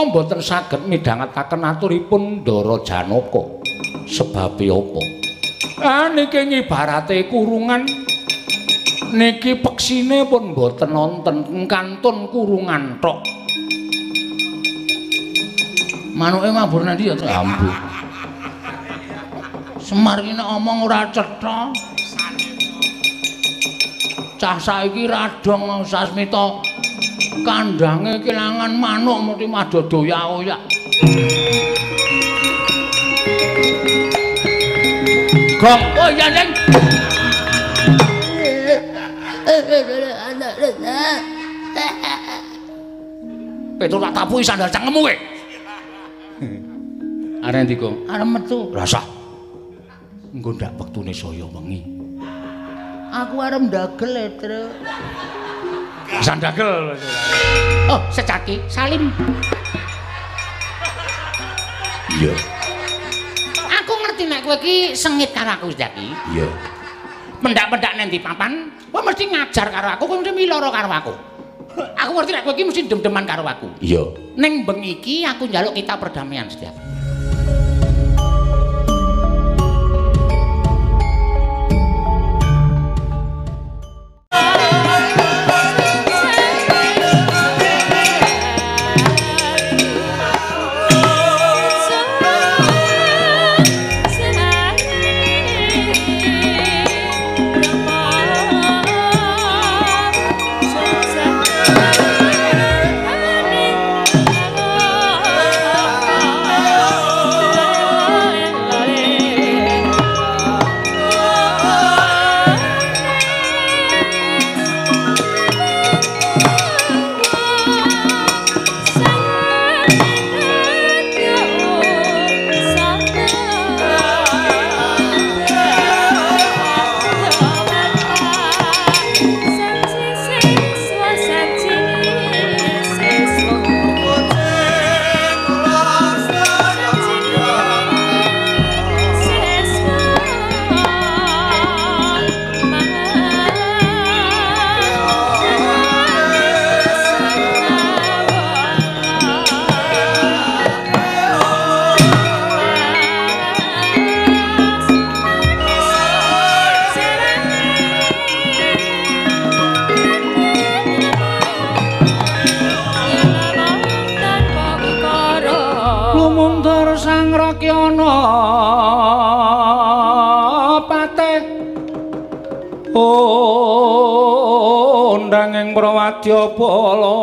kula mboten saged midhangetaken aturipun Ndara Janaka. Sebab apa? Niki ngibarate kurungan. Niki peksine pun mboten wonten kantun kurungan tok. Manuke mabur nanti ya ambu. Semar iki nek omong ora cetha. Cah saiki radong Sasmita kandange kelangan manuk mesti madodoyak-oyak. Gong, oh iya Neng. Petuk tak tapuhi sandal cangkemmu kowe. Arep ndi, Gong? Arep metu. Rasah. Engko ndak wektune saya wengi. Aku arep ndagel, Tru. Sandagel. Oh, secaki, Salim. Iya. Aku ngerti nek kowe iki sengit karo aku, Secaki. Iya. Pendak-pendak nang ndi papan, kowe mesti ngajar karo aku, kowe mesti miloro karo aku. Aku ngerti nek kowe iki mesti dem-deman karo aku. Iya. Ning bengi iki aku njaluk kita perdamaian, Secaki. Ndanging Prawadyabala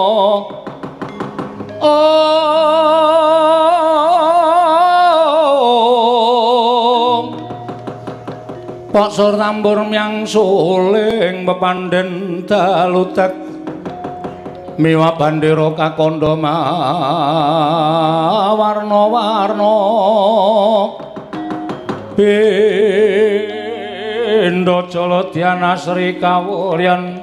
Pak Sur tambur myang suling pepandhen dalutek miwa bandera kakandha warna-warna Bendha Jaladhyana Sri Kawulyan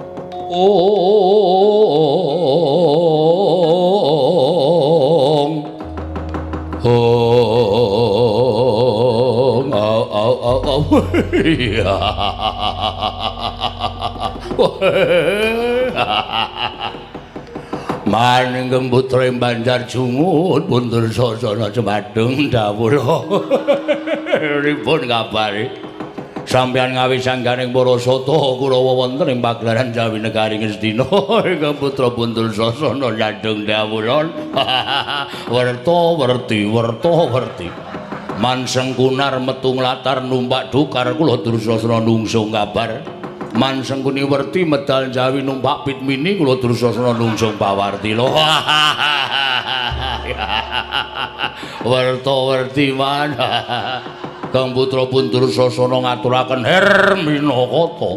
Maning Putra Banjar Jungut pundur sasana cemadung dawuh. Ripun kabare? Sampeyan ngawi sangganing para sata kula wonten ing pagelaran Jawi Negari Ngastina ingkang putra Bundul Sasana nyandung dawuh. Werta-werti. Manseng kunar metu nglatar numpak dukar kula Dursasana nungsung kabar. Manseng kuni werti medal Jawi numpak Pitmini kula Dursasana nungsung pawarti lho. Werta-werti man. Kang putra Bundur Sasana ngaturaken Herminakata.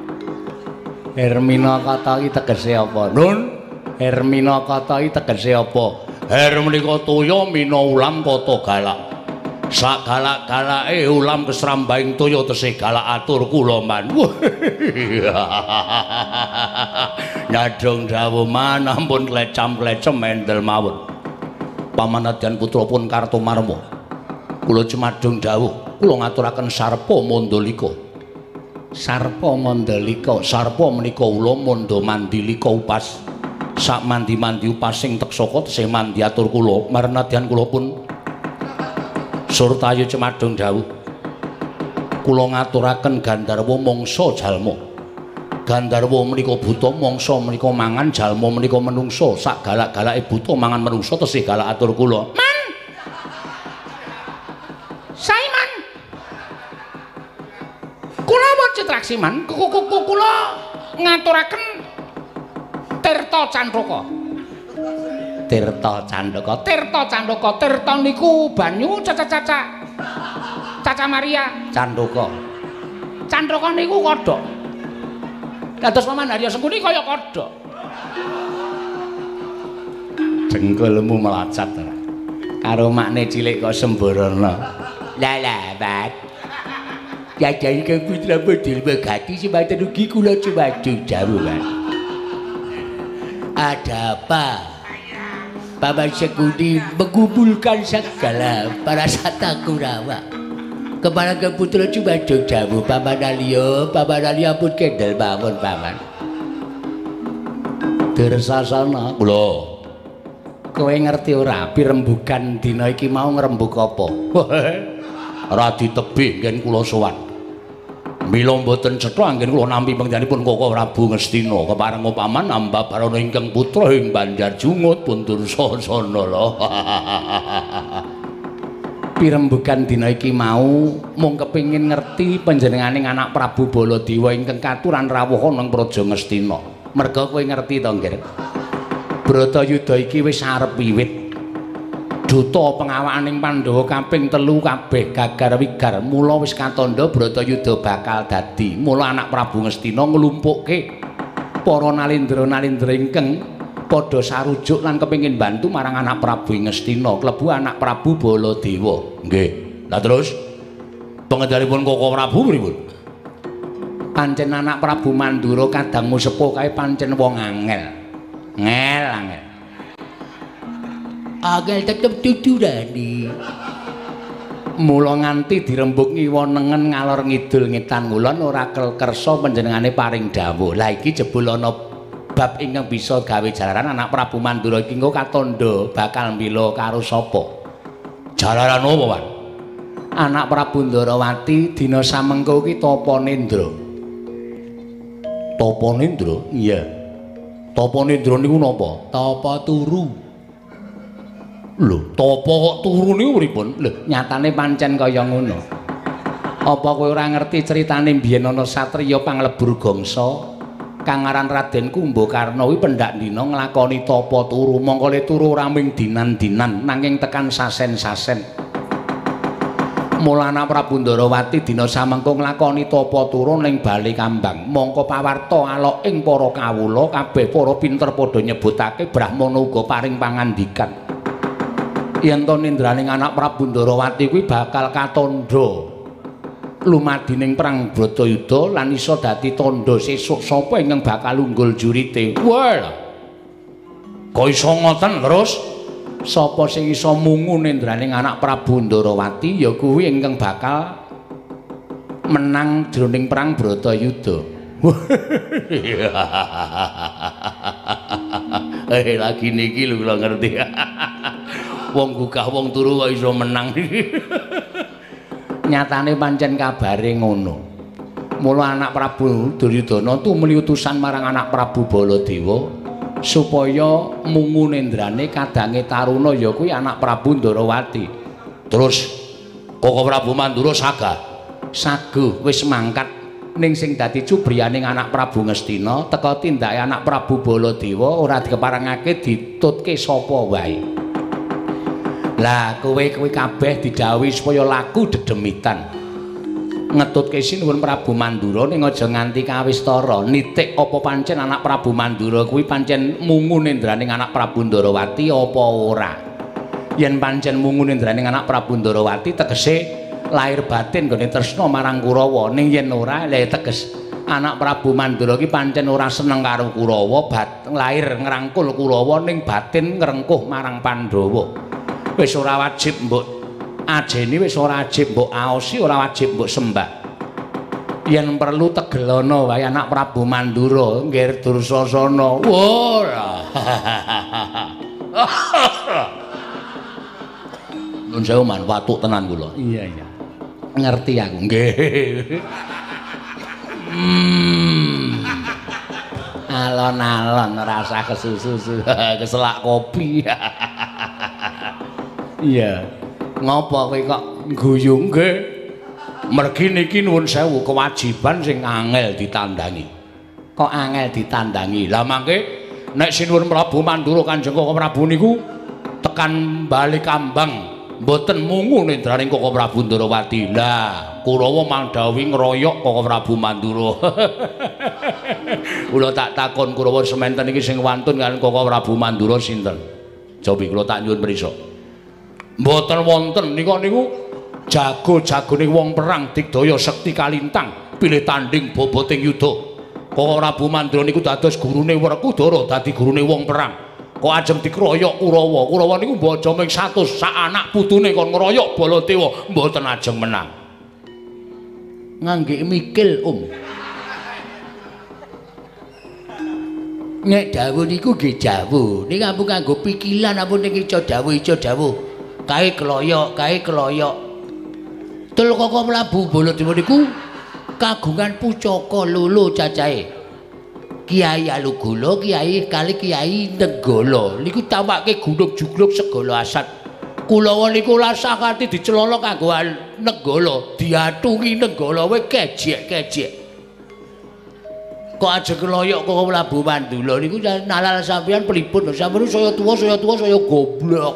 Herminakata iki tegese apa? Nun, Herminakata iki tegese apa? Her menika toya mina ulam kata galak. Sak galak-galake ulam kesrambaing toya tesih galak atur kula man. Nyadong dawuh man ampun klecam-klecem mendel mawon. Pamanadyan putra pun Kartomarma. Kula cemadung dawuh kula ngaturaken Sarpa Mandalika. Sarpa Mandalika, Sarpa menika ula Manda Mandilika upas. sak mandi-mandi pasing tek saka tesih mandi atur kula marnadyan kula pun surtayu cemadung dawuh kula ngaturaken Gandharwa mangsa jalma Gandharwa menika buta mangsa menika mangan jalma menika menungso sak galak-galake buta mangan menungso tesih galak atur kula man Saiman kula wajib traksi man kula ngaturaken Tirta Candaka Tirta Candaka Tirta niku banyu Caca Maria Candaka niku kodhok dados Paman Harya Sengkuni kaya kodhok jengkulmu melacat karo makne cilik kok sembarana lah Pak ya jadi ke putra bedil begati semata rugi kula cumadung jauh Pak ada apa Paman Sengkuni mengumpulkan segala para sata Kurawa kepada ke putra cumadung jauh Paman Alya pun kendel bangun Paman Dirsasana lho kowe ngerti ora pirembugan dina iki mau ngrembug apa ora ditebih nggen kula sowan mila mboten cetha anggen kula nampi pengdanipun Koko Prabu Ngastina kepareng Paman ambabarana ingkang putra ing Banjar Jungut pun Dursasana lho pirembugan dina iki mau mung kepingin ngerti panjenenganing anak Prabu Baladewa ingkang katuran rawuh nang Praja Ngastina merga kowe ngerti to nggih Bratayuda iki wis arep wiwit duta pengawakaning Pandhawa kaping 3 kabeh gagar wigar mula wis katandha Bratayuda bakal dadi mula anak Prabu Ngastina nglumpukke para nalendra-nalendra ingkang padha sarujuk lan kepengin bantu marang anak Prabu Ngastina klebu anak Prabu Baladewa nggih lah terus pengendalipun Koko Prabu pripun pancen anak Prabu Mandura kadang sepuh kae pancen wong angel angel tetep dudurani mula nganti dirembug ngiwa nengen ngalor ngidul ngetan ngulon ora kersa panjenengane paring dawuh lah iki jebul ana bab ingkang bisa gawe jalaran anak Prabu Mandura iki engko katandha bakal mbela karo sapa jalaran apa Wan anak Prabu Ndarawati dina samengko iki Tapanendra iya Tapanendra niku napa? Tapa turu. Lho, tapa kok turu niku pripun? Lho, nyatane pancen kaya ngono. Apa kowe ora ngerti critane biyen ana satriya panglebur gangsa kang aran Raden Kumbakarna kuwi pendak dina nglakoni tapa turu. Mongko le turu ora mung dinan-dinan nanging tekan sasen-sasen. Mula anak Prabu Ndarawati dina samengko nglakoni tapa turu ning Bali Kambang. Mongko pawarta alok ing para kawula kabeh para pinter padha nyebutake Brahmana uga paring pangandikan. Yen to nindraning anak Prabu Ndarawati kuwi bakal katandha lumadining perang Bratayuda lan iso dadi tandha sesuk sapa ingkang bakal unggul jurite. Wah. Kok iso ngoten terus? Sapa sing iso mungu nindraning anak Prabu Ndarawati ya kuwi ingkang bakal menang jroning perang Bratayuda. Lagi niki lho kula ngerti. Wong gugah wong turu kok iso menang. Nyatane pancen kabare ngono. Mula anak Prabu Duryudana tumeli utusan marang anak Prabu Baladewa supaya mungu nendrane kadange taruna ya kuwi anak Prabu Ndarawati. Terus Koko Prabu Mandura saguh wis mangkat ning sing dadi cubriyaning anak Prabu Ngastina teka tindake anak Prabu Baladewa ora dikeparengake ditutke sapa wae. Lah kowe kabeh didhawuhi supaya laku dedemitan. Ngetutke sinuwun Prabu Mandura ning aja nganti kawistara nitik apa pancen anak Prabu Mandura kuwi pancen mungu nendraning anak Prabu Ndarawati apa ora. Yen pancen mungu nendraning anak Prabu Ndarawati tegese lahir batin nggone tresna marang Kurawa ning yen ora lha teges anak Prabu Mandura iki pancen ora seneng karo Kurawa lahir ngrangkul Kurawa ning batin ngrengkuh marang Pandhawa. Wis ora wajib mbok ajeni wis ora wajib mbok aosi ora wajib mbok sembah yen perlu tegelono wae anak Prabu Mandura nggih Dursasana. Ora. Nun sewu man watuk tenan kula. Iya. Ngerti aku. Nggih. Alon-alon rasa kesusu, keselak kopi. Iya. Ngopo kowe kok guyu nggih? Mergi niki nuwun sewu kewajiban sing angel ditandangi. Kok angel ditandangi? Lah mangke nek sinuwun Prabu Mandura Kanjeng Koko Prabu niku tekan bali Kambang mboten mungu nendraning Koko Prabu Ndarawati. Lah, Kurawa mandhawi ngroyok Koko Prabu Mandura. Kula tak takon Kurawa semanten iki sing wantun kaliyan Koko Prabu Mandura sinten? Cobi kula tak nyuwun prisa. Mboten wonten nika niku jago-jagone wong perang digdaya sekti kalintang pilih tanding boboting yuda. Koko Prabu Mandura niku dados gurune Werkudara dadi gurune wong perang. Kok ajeng dikroyok Kurawa. Kurawa niku baja ming 100 sak anak putune kon ngeroyok Baladewa mboten ajeng menang. Ngangge mikil, Nek dawuh niku nggih dawuh. Ning ampun kanggo pikilan ampun ning ica dawuh. Kae keloyok. Tul Koko Prabu Baladewa niku kagungan pucaka lolo cacahe. Kiai Alugala, Kiai kali Kiai Nenggala niku tampake gunung jugluk segala asat. Kulawa niku lasakati dicelana kanggo Nenggala, diatungi Nenggala wae kejek-kejek. Kok ajeng keloyok Koko Prabu Mandura niku nalal sampeyan pripun? Sampeyan saya tuwa saya goblok.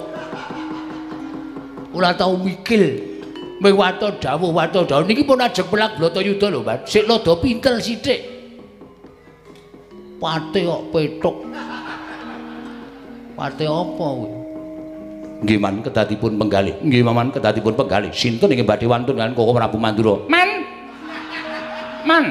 Ora tau mikil. Ming waton dawuh niki pun ajeng pelak Bratayuda lho, Mas. Sik rada pinter sithik. Pate kok petuk. Pate apa kuwi? Nggih man kedatipun penggalih. Nggih maman kedatipun penggalih. Sinten ingkang badhe wantun kaliyan Koko Prabu Mandura? Man.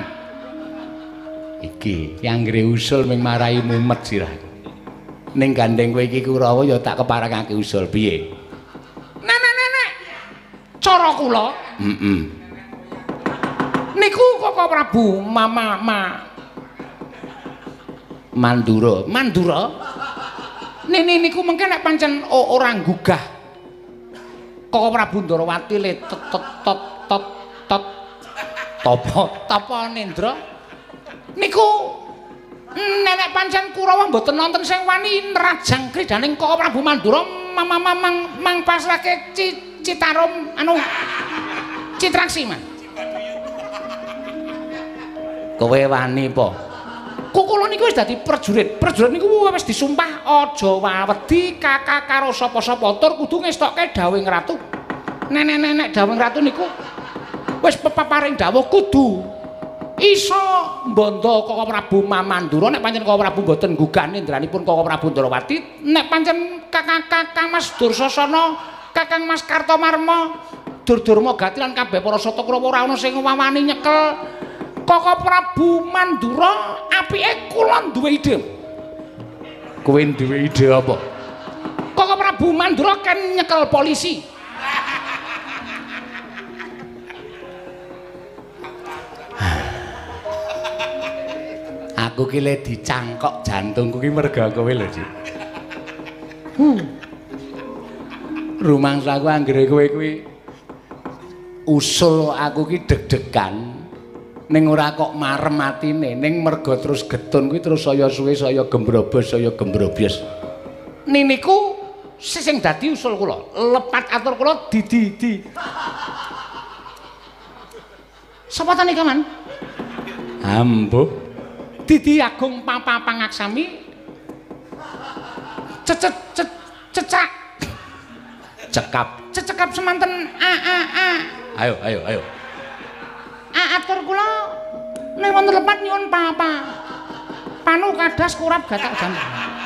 Iki yang nggre usul ming marai mumet sirah. Ning gandeng kowe iki Kurawa ya tak keparengake usul piye? Nenek. Cara kula. Niku Koko Prabu Mandura. Nene niku mengke nek pancen ora gugah Koko Prabu Ndarawati le tapa Nendra niku nenek pancen Kurawa mboten nonton sing wani nrajang kridaning Koko Prabu Mandura mang pasrahke Citarum Citraksi man. Kowe wani apa? Kula niku wis dadi prajurit. Prajurit niku wis disumpah aja wedi kakak karo sapa-sapa tur kudu ngestokke dawuhing ratu. Nenek-nenek dawuhing ratu niku wis peparing dawuh kudu iso mbondo Koko Prabu Mandura nek pancen Koko Prabu mboten gugah nindranipun Koko Prabu Ndarawati, nek pancen Kakang Mas Dursasana, Kakang Mas Kartomarma, Durdurma Gati lan kabeh para Satakurawa ora ana sing wawani nyekel Koko Prabu Mandura, apike kula duwe ide. Kowe duwe ide apa? Koko Prabu Mandura kan nyekel polisi. Aku ki le dicangkok jantungku ki merga kowe lho, Dik. Rumangsaku anggere kowe kuwi usul aku ki deg-degan. Ning ora kok marem atine, ning merga terus getun kuwi terus saya suwe saya gembrobos saya gembrobyes. Niku sing dadi usul kula, lepat atur kula di. Sapa ta nika, Man? Ambuh. Didi Agung Papa Pangaksami. Cecak. Cekap semanten Ayo. Atur kula nek wonten lepat nyuwun Papa. Panu kadas kurap gatak jantung.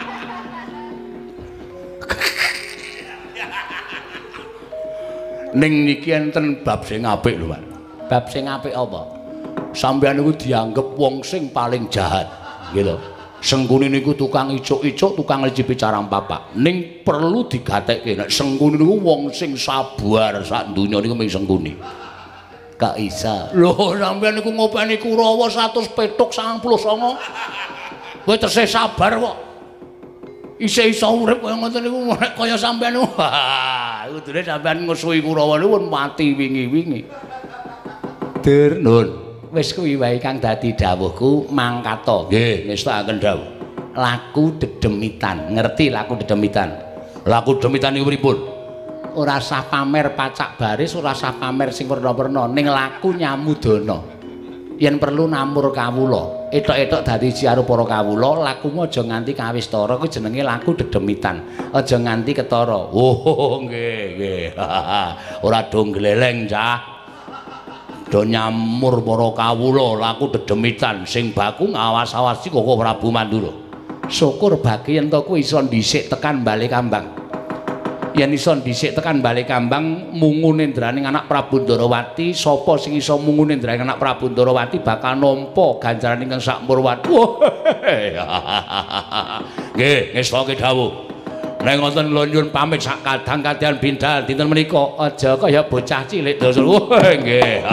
Ning niki enten bab sing apik lho, Pak. Bab sing apik apa? Sampeyan niku dianggep wong sing paling jahat, gitu. Sengkuni niku tukang icuk-icuk, tukang licipi carang papa. Ning perlu digatekke nek Sengkuni niku wong sing sabar sak donya niku mung Sengkuni. Kak Isa. Lho, sampeyan niku ngopeni Kurawa 100 petuk 99. Kowe tesih sabar kok. Isih iso urip kaya ngoten niku kaya sampeyan. Wah, kudune sampeyan ngusuhi Kurawa niku pun mati wingi-wingi. Dur, nun. Wis kuwi wae kang dadi dawuhku mangkata. Nggih, ngestakaken dawuh. Laku dedemitan. Ngerti laku dedemitan? Laku dedemitan niku pripun? Ora usah pamer pacak baris, ora usah pamer sing werna-werna, ning laku nyamudana. Yen perlu namur kawula, etok-etok dadi jiaru para kawula, lakumu aja nganti kawistara, kuwi jenenge laku dedemitan. Aja nganti ketara. Oh, nggih. Ora do gleleng, Cah. Do nyamur para kawula, laku dedemitan sing baku ngawas-awasi Koko Prabu Mandura. Syukur bagi yen to kuwi iso dhisik tekan bali Kambang. Yen iso dhisik tekan bali Kambang mungu nendraning anak Prabu Ndarawati, sapa sing iso mungu nendraning anak Prabu Ndarawati bakal nampa ganjaran ingkang sakmurwati. Nggih, ngestake dawuh. Nek ngoten kula nyuwun pamit sak kadang-kadang bindal dinten menika aja kaya bocah cilik dosa. Nggih.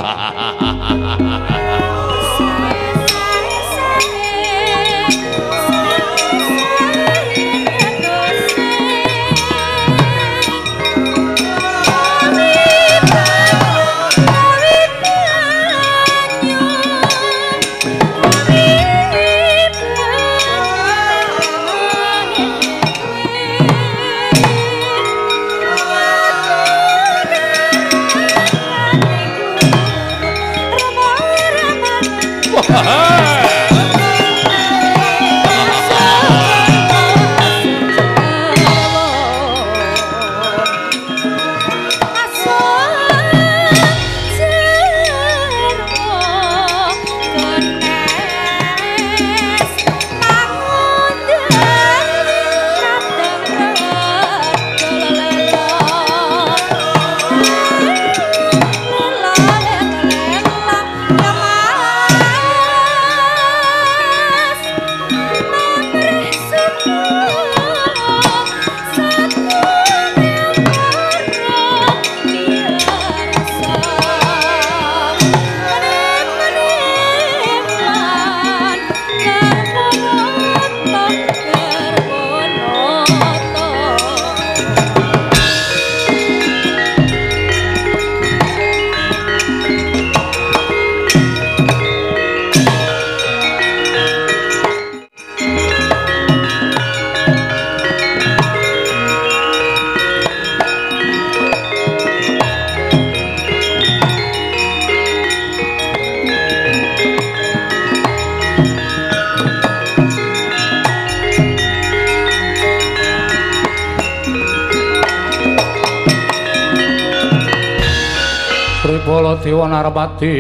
Dewa Narpati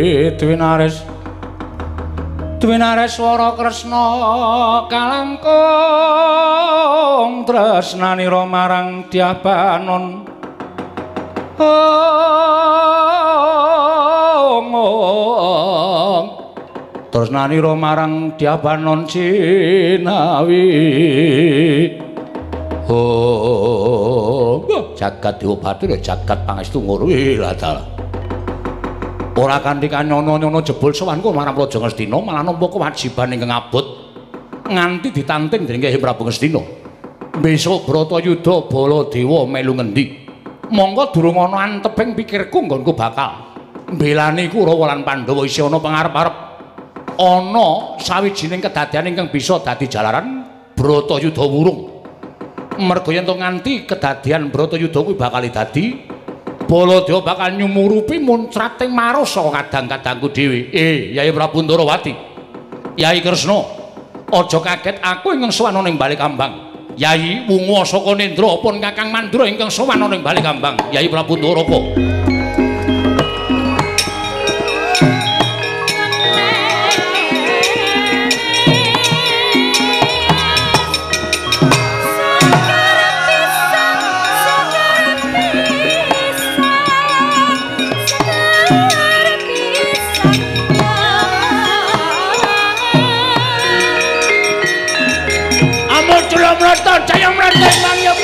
Dwinares Wara Kresna kalangkung tresnanira marang Dyabanon tresnanira marang Dyabanon Cinawi jagat Dewa Bathara jagat pangestu ngurwi ladal ora kanthi kanyono-nyono jebul sowanku marang Praja Ngastina malah nampa kewajiban ingkang abot nganti ditanting dening Kyai Prabu Ngastina. Besok Bratayuda Baladewa melu ngendi? Monggo durung ana anteping pikirku nggonku bakal mbelani Kurawa lan Pandhawa isih ana pangarep-arep ana sawijining kedadian ingkang bisa dadi jalaran Bratayuda wurung. Merga yen to nganti kedadian Bratayuda kuwi bakal dadi Baladewa bakal nyumurupi muncrating maros saka kadang-kadangku dhewe. Yai Prabu Ndarawati. Yai Kresna, aja kaget aku ingkang sowan ning Bali Kambang. Yai wungu saka Nendra pun Kakang Mandura ingkang sowan ning Bali Kambang. Yai Prabu Ndarawati. Mrata Jaya Mrata Mangya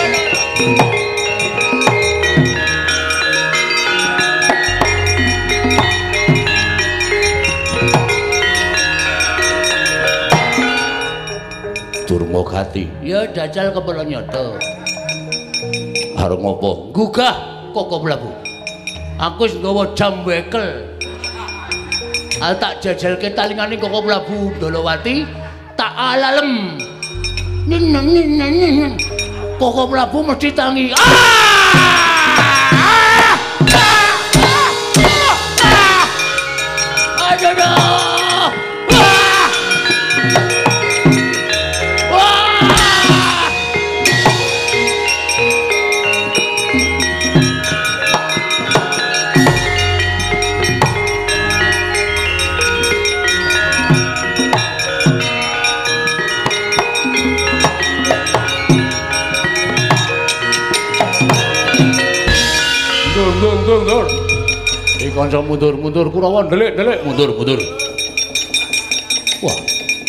Mogati. Ya dajal kepala nyoto. Arep ngopo? Gugah Koko Prabu. Aku wis nggawa jam wekel. Tak jajalke talingane Koko Prabu Dolowati, tak alalem. Koko Prabu mesti tangi. Mundur. Iki kanca mundur Kurawa ndelik mundur. Wah.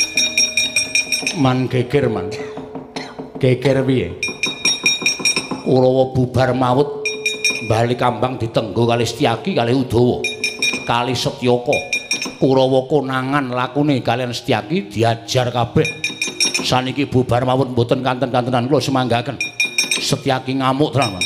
Man geger man. Geger piye? Kurawa bubar maut bali Kambang ditenggo kali Setyaki kali Udawa. Kali Setyaka. Kurawa konangan lakune kalian Setyaki diajar kabeh. Saniki bubar maut mboten kanten-kantenan kula semanggaken. Setyaki ngamuk tenan.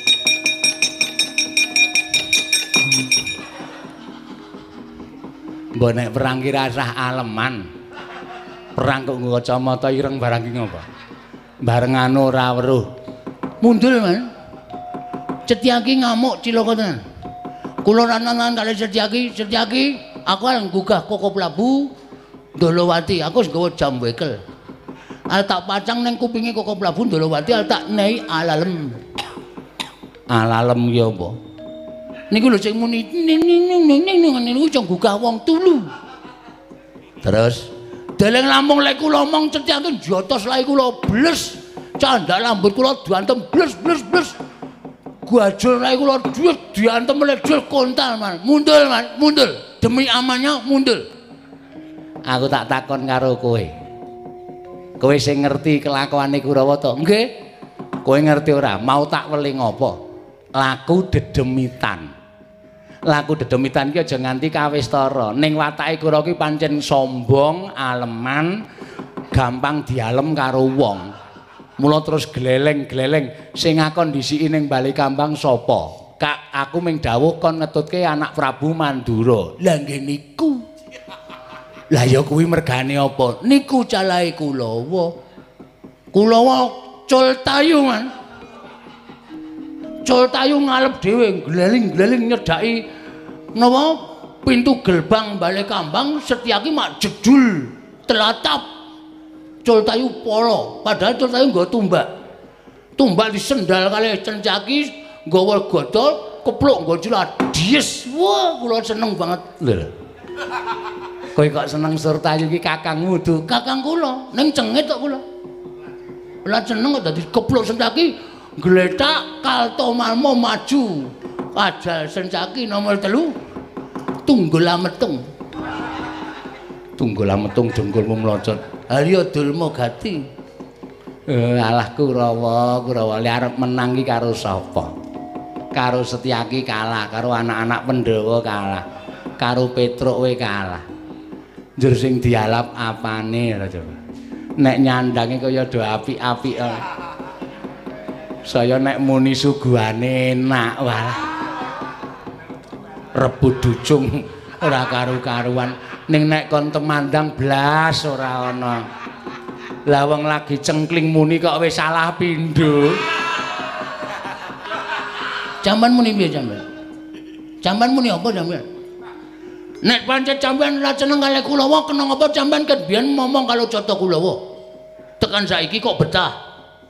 Mbok nek perang ki rasah aleman. Perang kok nggo kacamata ireng barang ki ngopo? Barengan ora weruh. Mundul, Man. Setyaki ngamuk cilaka tenan. Kula nanan kali Setyaki, aku arep gugah Koko Prabu Dolowati. Aku wis nggawa jam wekel. Al tak pacang ning kupinge Koko Prabu Dolowati, al tak nei alalem. Alalem ya apa? Niku lho sing muni ning niku cong gugah wong tulu. Terus deleng lampung lek kula omong Setyaki jotos lae kula bles. Candhak lambut kula diantem bles. Guajul lae kula diantem mledul kontal man. Mundul. Demi amannya mundul. Aku tak takon karo kowe. Kowe sing ngerti kelakuane Kurawa to? Nggih. Kowe ngerti ora? Mau tak weling apa? Laku dedemitan. Laku dedemitan ki aja nganti kawistara. Ning watake Kurawa ki pancen sombong, aleman, gampang dialem karo wong. Mula terus gleleng-gleleng sing ngakon disiki ning bali Kambang sapa? Kak, aku ming dawuh kon ngetutke anak Prabu Mandura. Lah nggih niku. Lah ya kuwi mergane apa? Niku calahe Kulawa. Kulawa Cultayu man. Cultayu ngalep dhewe gleling-gleling nyedaki napa pintu gerbang bale Kambang. Setyaki mak jedul telatap. Cultayu polo, padahal Cultayu nggo tumbak. Tumbak disendal kali Setyaki nggawa godhol kepluk nggo cilat. Dies. Wah, kula seneng banget. Lho. Kowe kok seneng Cultayu iki kakangmu tuh. Kakang kula, ning cengit kok kula. Lah seneng kok dadi kepluk Setyaki. Gletak kaltomalmo maju ajal Setyaki nomor 3 tunggul ametung jengkulmu mlocot Harya Dulma Gati. Alah Kurawa li arep menang ki karo sapa? Karo Setyaki kalah, karo anak-anak Pandhawa kalah, karo Petruk we kalah. Njur sing dialap apane ra coba? Nek nyandange kaya do apik-apik. Saya nek muni suguhane enak wae. Rebut ducung ora karu-karuan. Ning nek kon temandang blas ora ana. Lah wong lagi cengkling muni kok wis salah pindho. Jamban muni piye jamban? Jamban muni apa jamban? Nek pancen jamban ora seneng kalih Kulawa kena apa jamban ket biyen ngomong kalau Cata Kulawa. Tekan saiki kok betah.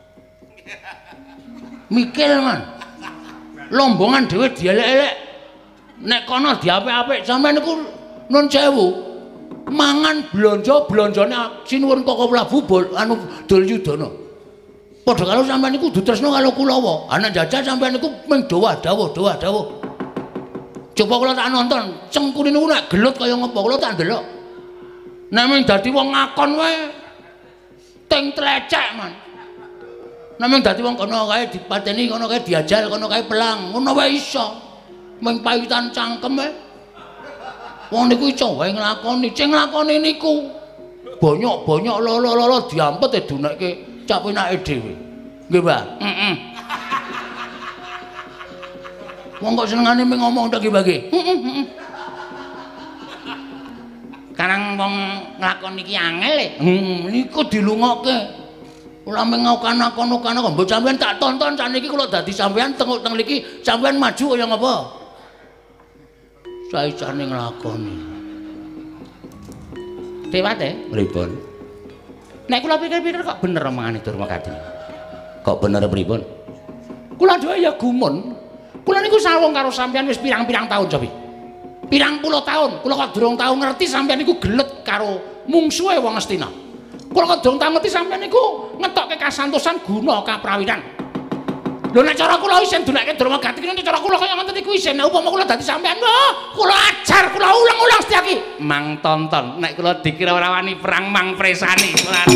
Mikir man. Lombongan dhewe dielek-elek. Nek kono diapik-apik sampean niku nun sewu. Mangan blonjone sinuwun Koko Prabu anu Duryudana. Padha karo sampean niku kudu tresna karo Kulawa. Anak jajal sampean niku mung dawuh. Coba kula tak nonton, cengkune niku nek gelut kaya ngopo kula tak ndelok. Nek mung dadi wong ngakon wae teng tlecek man. Namung dadi wong kono kae dipateni, kono kae diajal, kono kae pelang, ngono wae iso. Ming pawitan cangkem wae. Wong niku iso wae nglakoni, sing nglakoni niku Banyak-banyak lolo diampet dinekke cak penake dhewe. Nggih, Mbah. Heeh. Wong kok senengane ming ngomong tak nggih, Mbah. Karang wong nglakon iki angel niku dilungokke. Ora mengokan-okan kok mbok sampean tak tonton sakniki kula dadi sampean teng mriki sampean maju kaya ngapa? Saisane nglakoni. Dewate, pripun? Nek kula pikir-pikir kok bener omongane Durmakadi. Kok bener pripun? Kula dhewe ya gumun. Kula niku sawung karo sampean wis pirang-pirang taun, Sobi. Pirang puluh tahun, kula kok durung tau ngerti sampeyan niku gelet karo mungsuhe wong Astina. Kula kok durung tau ngerti sampeyan niku ngetokke kasantosan guna kaprawiran. Lho nek cara kula isin dunekke Durmagati nek cara kula kaya ngoten niku isin. Nek upama kula dadi sampeyan, kula ajar, kula ulang-ulang setyaki. Mang tonton, nek kula dikira ora wani perang mang presani.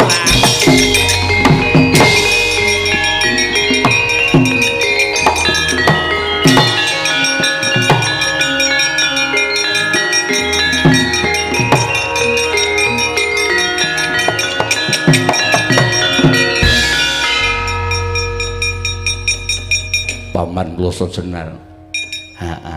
Paman kula sejenar. Heeh.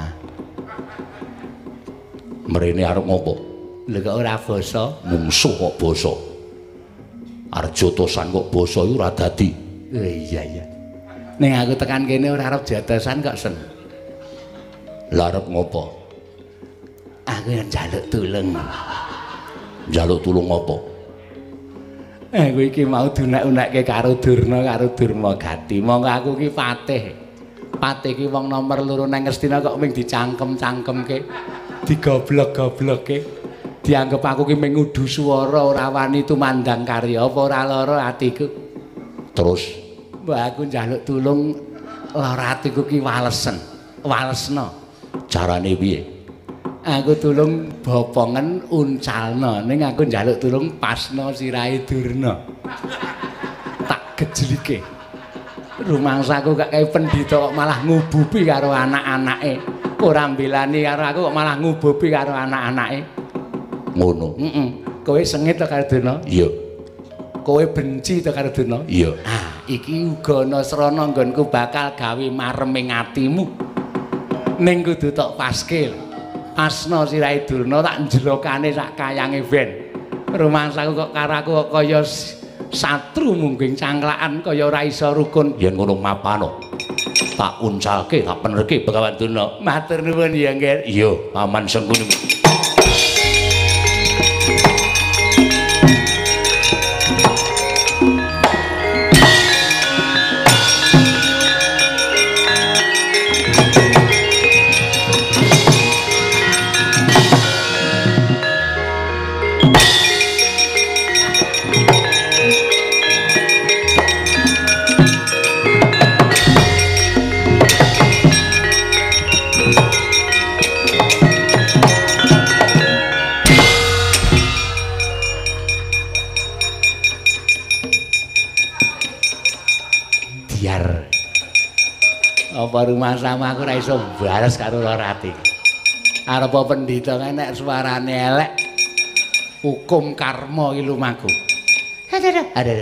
Mrene arep ngopo? Lha kok ora basa? Mungsuh kok basa. Arjotosan kok basa iku ora dadi. Iya. Ning aku tekan kene ora arep jatosan kok sen. Lah arep ngopo? Aku njaluk tulung. Njaluk tulung apa? Aku iki mau dunek-unekke karo Durna karo Durmagati. Monggo aku ki patih. Patih ki wong nomor 2 nang Ngastina kok ming dicangkem-cangkemke, digoblok-goblokke. Dianggep aku ki ming ngudu swara ora wani tumandang karya apa ora lara atiku. Terus mbak aku njaluk tulung lara atiku ki walesna. Carane piye? Aku tulung bopongen uncalna ning aku njaluk tulung pasna sirahe Durna. Tak gejlike. Rumangsaku gak kaya pendhita kok malah ngububi karo anak-anake. Ora mbelani karo aku kok malah ngububi karo anak-anake. Ngono. Kowe sengit to karo Durna? Iya. Kowe benci to karo Durna? Iya. Ah, iki uga ana srana nggonku bakal gawe mareming atimu. Ning kudu tok paske. Pasna sirahe Durna tak njlokane sak kayange ben. Rumangsaku kok karo aku kok kaya satru mungging cangklakan kaya ora iso rukun. Yen ngono mapano. Tak uncalke, tak penerke Begawan Durna. Matur nuwun ya, Nggih. Iya, Paman Sengkuni. Apa rumah sama aku ora iso balas karo Lorati. Arep pendhita nek suarane elek hukum karma iki lumaku. Ada.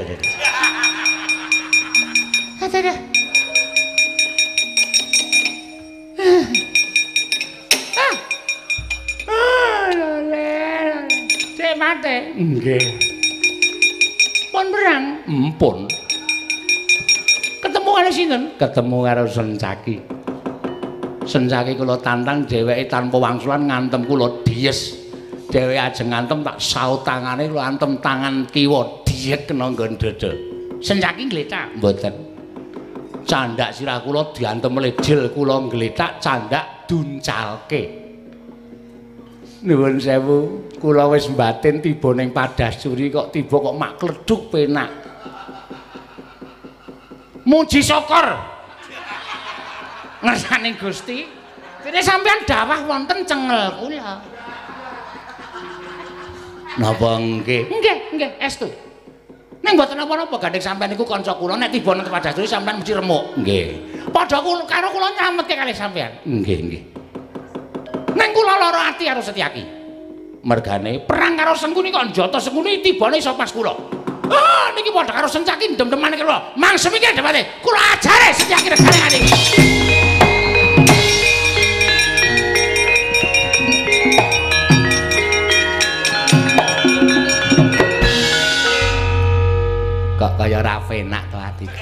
Cek mate. Nggih. Pun perang? Empun. Ketemu karo sinten? Ketemu karo Sencaki. Sencaki kula tantang dheweke tanpa wangsulan ngantem kula dies. Dheweke ajeng ngantem tak saut tangane kula antem tangan kiwa diek kena nggon dada. Sencaki ngletak mboten. Candak sirah kula diantem lejil kula ngletak candak duncalke. Nuwun sewu, kula wis batin tiba ning Padasuri kok tiba kok mak kleduk penak. Muji syukur ngersani Gusti dene sampeyan dawah wonten cengel kula. Napa nggih? Nggih, estu. Ning mboten napa-napa gandeng sampeyan niku kanca kula nek tiba nang Padasuri sampeyan mesti remuk. Nggih. Padha karo kula nyametke kalih sampeyan. Nggih. Ning kula lara ati karo Setyaki. mergane perang karo Sengkuni kok njata Sengkuni tibane iso pas kula. Ah niki padha karo Setyaki dem-demane kula. Mangsa iki depate kula ajare Setyaki regane iki. Kok kaya ra penak to atiku.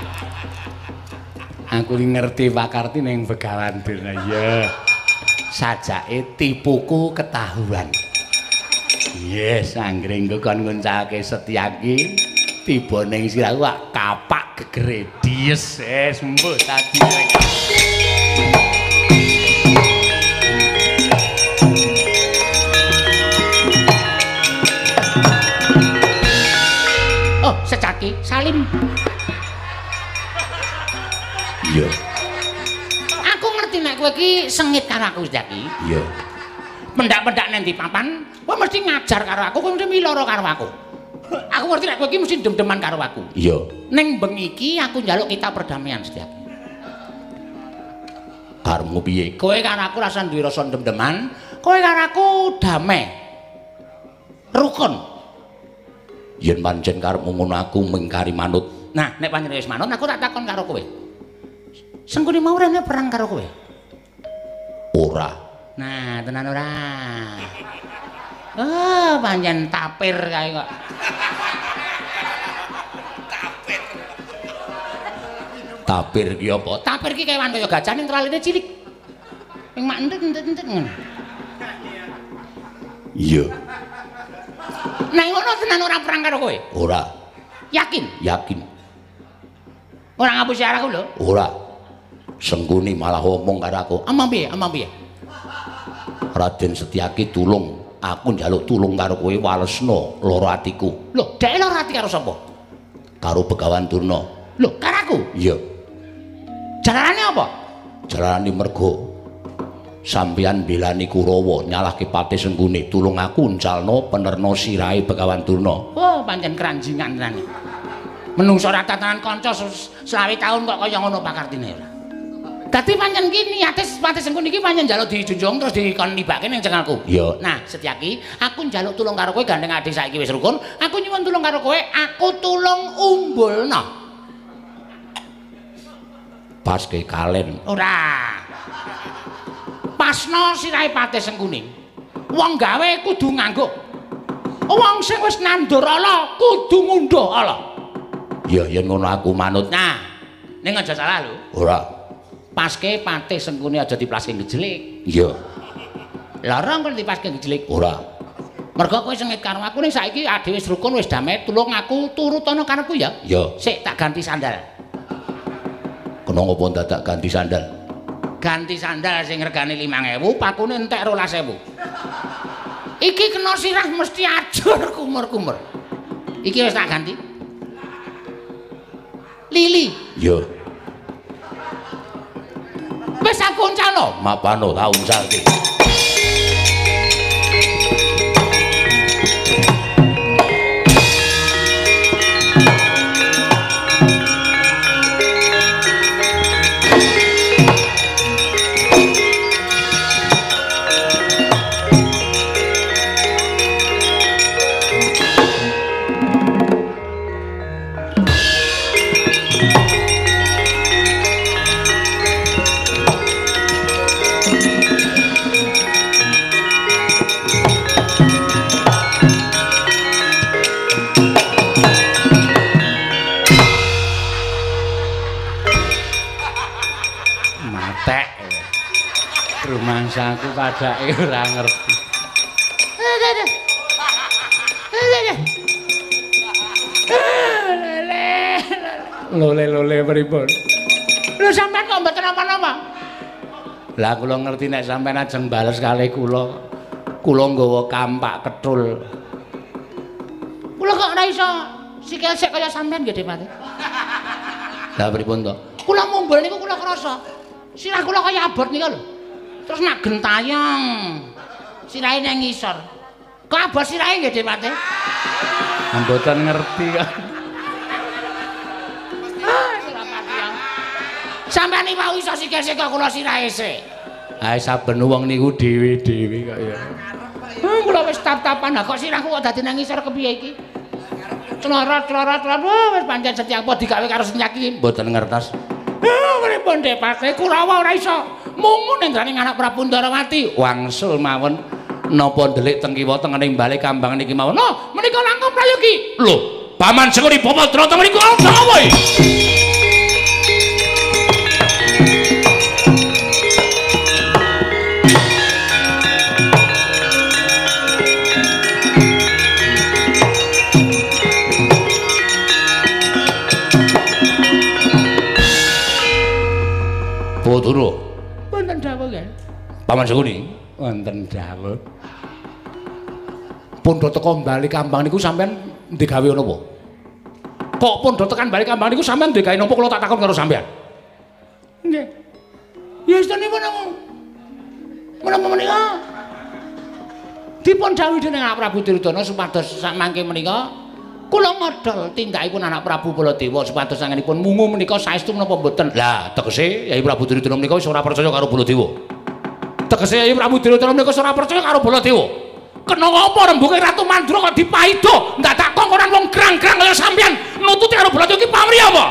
Aku ngerti pakarti ning Begawan Durna ya. Sajake tipuku ketahuan. Yes, anggringku kon nguncake Setyaki tiba ning sirahku kapak gegere dies sembuh tadi. Oh, Setyaki, salim. Iya. Aku ngerti nek kowe iki sengit karo aku Setyaki. Iya. Pendak-pendak nang ndi papan, kowe mesti ngajar karo aku, kowe mesti miloro karo aku. Aku ngerti nek kowe iki mesti dem-deman karo aku. Iya. Ning bengi iki aku njaluk kita perdamaian Setyaki. Karepmu piye? Kowe karo aku rasa duwe rasa dem-deman, kowe karo aku damai. Rukun. Yen pancen karepmu ngono aku mengkari manut. Nah, nek pancen wis manut aku tak takon karo kowe. Sengkuni mau rene perang karo kowe? Ora. Nah, tenan ora. Oh, pancen tapir kae kok. Tapir. Tapir ki apa? Tapir ki kewan kaya gajah ning traline cilik. Ning mak entet-entet ngono. Iya. Nek ngono tenan ora perang karo kowe? Ora. Yakin? Yakin. Ora ngapusi arahku lho? Ora. Sengkuni malah ngomong karo aku. Amang piye? Amang piye? Raden Setyaki tulung, aku njaluk tulung karo kowe walesna lara atiku. Lho, dhek lara ati karo sapa? Karo Begawan Durna. Lho, karo aku? Iya. Jarane apa? Jarane mergo sampeyan belani Kurawa nyalahke Patih Sengkuni, tulung aku ncalno penerno sirahe Begawan Durna. Oh, pancen kranjingan tenan. Menungso ra tatanan kanca 20 taun kok kaya ngono pakartine ora. Dadi pancen ki niate Patih Sengkuni iki pancen njaluk dijunjung terus dikon nibake ning cengalku. Iya. Nah, Setyaki, aku njaluk tulung karo kowe gandeng adik saiki wis rukun. Aku nyuwun tulung karo kowe, aku tulung umbulna. Pas ke kalen. Ora. Pasno sirahe Patih Sengkuni. Wong gawe kudu ngangguk. Wong sing wis nandur ala kudu ngundhuh ala. Ya yen ngono aku manut. Nah, ning aja salah lho. Ora. Paske Patih Sengkuni aja diplaske ngejelik. Iya. Lara kok diplaske ngejelik? Ora. Mergo kowe sengit karo aku ning saiki ade wis rukun wis damai, tulung aku turut ana karepku ya. Iya. Sik tak ganti sandal. Kena ngopo dadak ganti sandal? Ganti sandal sing regane 5.000, pakune entek 12.000. Iki kena sirah mesti ajur kumur-kumur. Iki wis tak ganti. Lili. Iya. Wis aku uncalno. Mapano tak uncalke. Rumangsaku padake ora ngerti. Lole pripun? Lho sampean kok mboten apa-apa? Lah kula ngerti nek sampean ajeng bales kalih kula. Kula nggawa kampak ketul. Kula kok ora iso sikil sik kaya sampean nggih, Depati. Lah pripun to? Kula mumbul niku kula krasa. Sirah kula kaya abot nika lho. Terus nak gentayang sirahe nang ngisor. Kok abot sirahe nggih, Depati? Mboten ngerti kok. Sampeyan iki mau iso sikil-sikil kula sirahe sik. Ae saben wong niku dhewe-dhewe kok ya. Kula wis tap-tapan kok sirahku kok dadi nang ngisor kepiye iki? Clorot wis pancen Setyaki apa digawe karo Setyaki mboten ngertos. Pripun Dek Pate Kurawa ora iso mungu nendraning anak Prabu Ndarawati. Wangsul mawon napa ndelik teng kiwa tengening bali Kambang niki mawon. Nah, menika langkung prayogi. Lho, Paman Sekuri Bapatra teng mriku apa iki? Bodoro. Wonten dawuh nggih. Paman Sekuni, wonten dawuh. Pundha teka bali Kambang niku sampean digawe napa? Kok pundha tekan bali Kambang niku sampean digawe napa kula tak takon karo sampean? Nggih. Ya istanipun napa? Menapa menika? Dipun dawuhi dening Anak Prabu Duryudana supados samangke menika kula modal tindakipun Anak Prabu Baladewa supados sangenipun mungu menika saestu menapa mboten. Lah tegese Yai Prabu Duryudana menika wis ora percaya karo Baladewa. Tegese Yai Prabu Duryudana menika wis ora percaya karo Baladewa. Kena apa rembuke Ratu Mandura kok dipaido ndadak kongkonan wong grang-grang kaya sampeyan nututi karo Baladewa iki pamrih apa?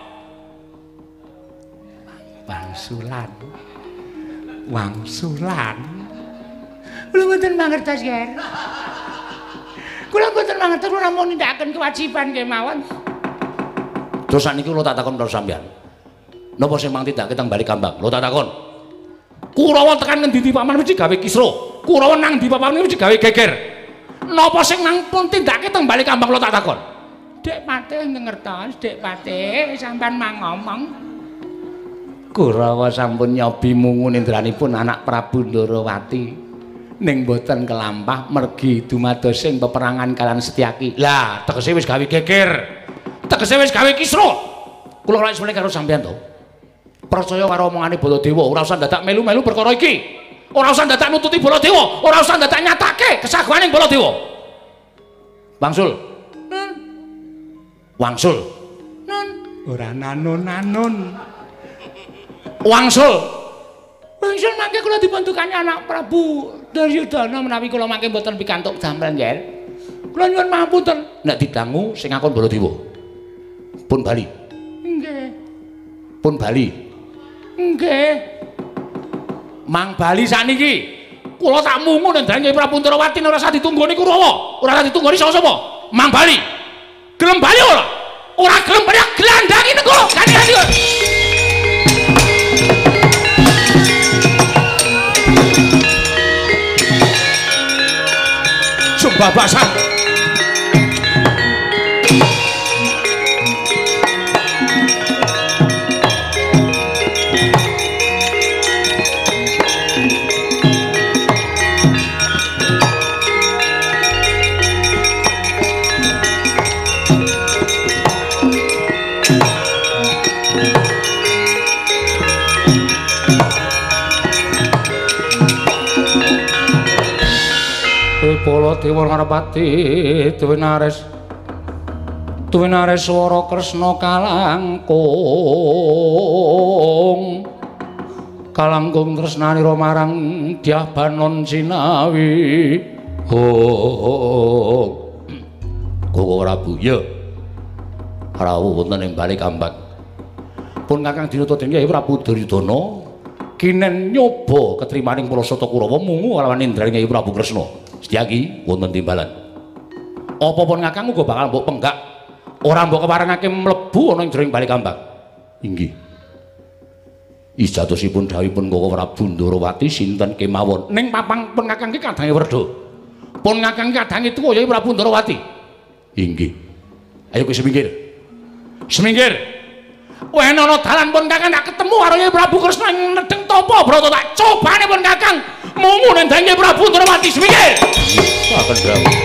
Wangsulan. Kula mboten mangertos, Ger. Kula mboten mangertos namung nindakaken kewajiban kemawon. Terus sakniki kula tak takon karo sampeyan. Napa sing mang tindakake teng bali Kambang? Kula tak takon. Kurawa tekan ngendi Paman mesti gawe kisra. Kurawa nang ndi Paman mesti gawe geger. Napa sing mang pun tindakake teng bali Kambang kula tak takon. Dek Patih ngertos, Dek Patih sampean mang ngomong. Kurawa sampun nyobi mungu nindranipun Anak Prabu Ndarawati. Ning boten kelampah mergi dumados ing peperangan kalian Setyaki. Lah, tegese wis gawe geger. Tegese wis gawe kisra. Kula lek semene karo sampeyan to. Percaya karo omongane Baladewa, ora usah dadak melu-melu perkara iki. Ora usah dadak nututi Baladewa, ora usah dadak nyatake kesaguhaning Baladewa. Wangsul. Nun. Wangsul. Nun. Ora nanun-nanun. Wangsul. Wangsul mangke kula dipuntukani Anak Prabu Duryudana menawi kula mangke mboten pikantuk damel nggih. Kula nyuwun mapunten nek didangu sing ngakon Baladewa. Pun bali. Nggih. Pun bali. Nggih. Mang bali sakniki. Kula tak mungu nendrange Prabu Ndarawati ora usah ditunggoni Kurawa. Ora usah ditunggoni sapa-sapa. Mang bali. Gelem bali ora? Ora gelem bali glandangi negara. Ganti-ganti. Babasan Baladewa Narpati Tuwinares swara Kresna kalangkung tresnanira marang Dyah Banon Sinawi. Koko Prabu ya rawuh wonten ing bali Kambang. Pun Kakang dinuntut dening Kyai Prabu Duryudana kinen nyoba ketrimaning Parasata Kurawa mungu kalawan indraning Kyai Prabu Kresna. Setyaki wonten timbalan. Apa pun Kakang uga bakal mbok penggak ora mbok keparengake mlebu ana ing jroning bali Kambang. Inggih. Ijatosipun dawuhipun Koko Prabu Ndarawati sinten kemawon. Ning papang pun Kakang iki kadange werda. Pun Kakang kadange tuwa Kyai Prabu Ndarawati. Inggih. Ayo kowe semingkir. Semingkir. Wen ana dalan pun Kakang tak ketemu karo Kyai Prabu Kresna ing nedeng tapa brata tak cobane pun Kakang mungu nendang Kyai Prabu Ndarawati semingkir. Saken dawuh.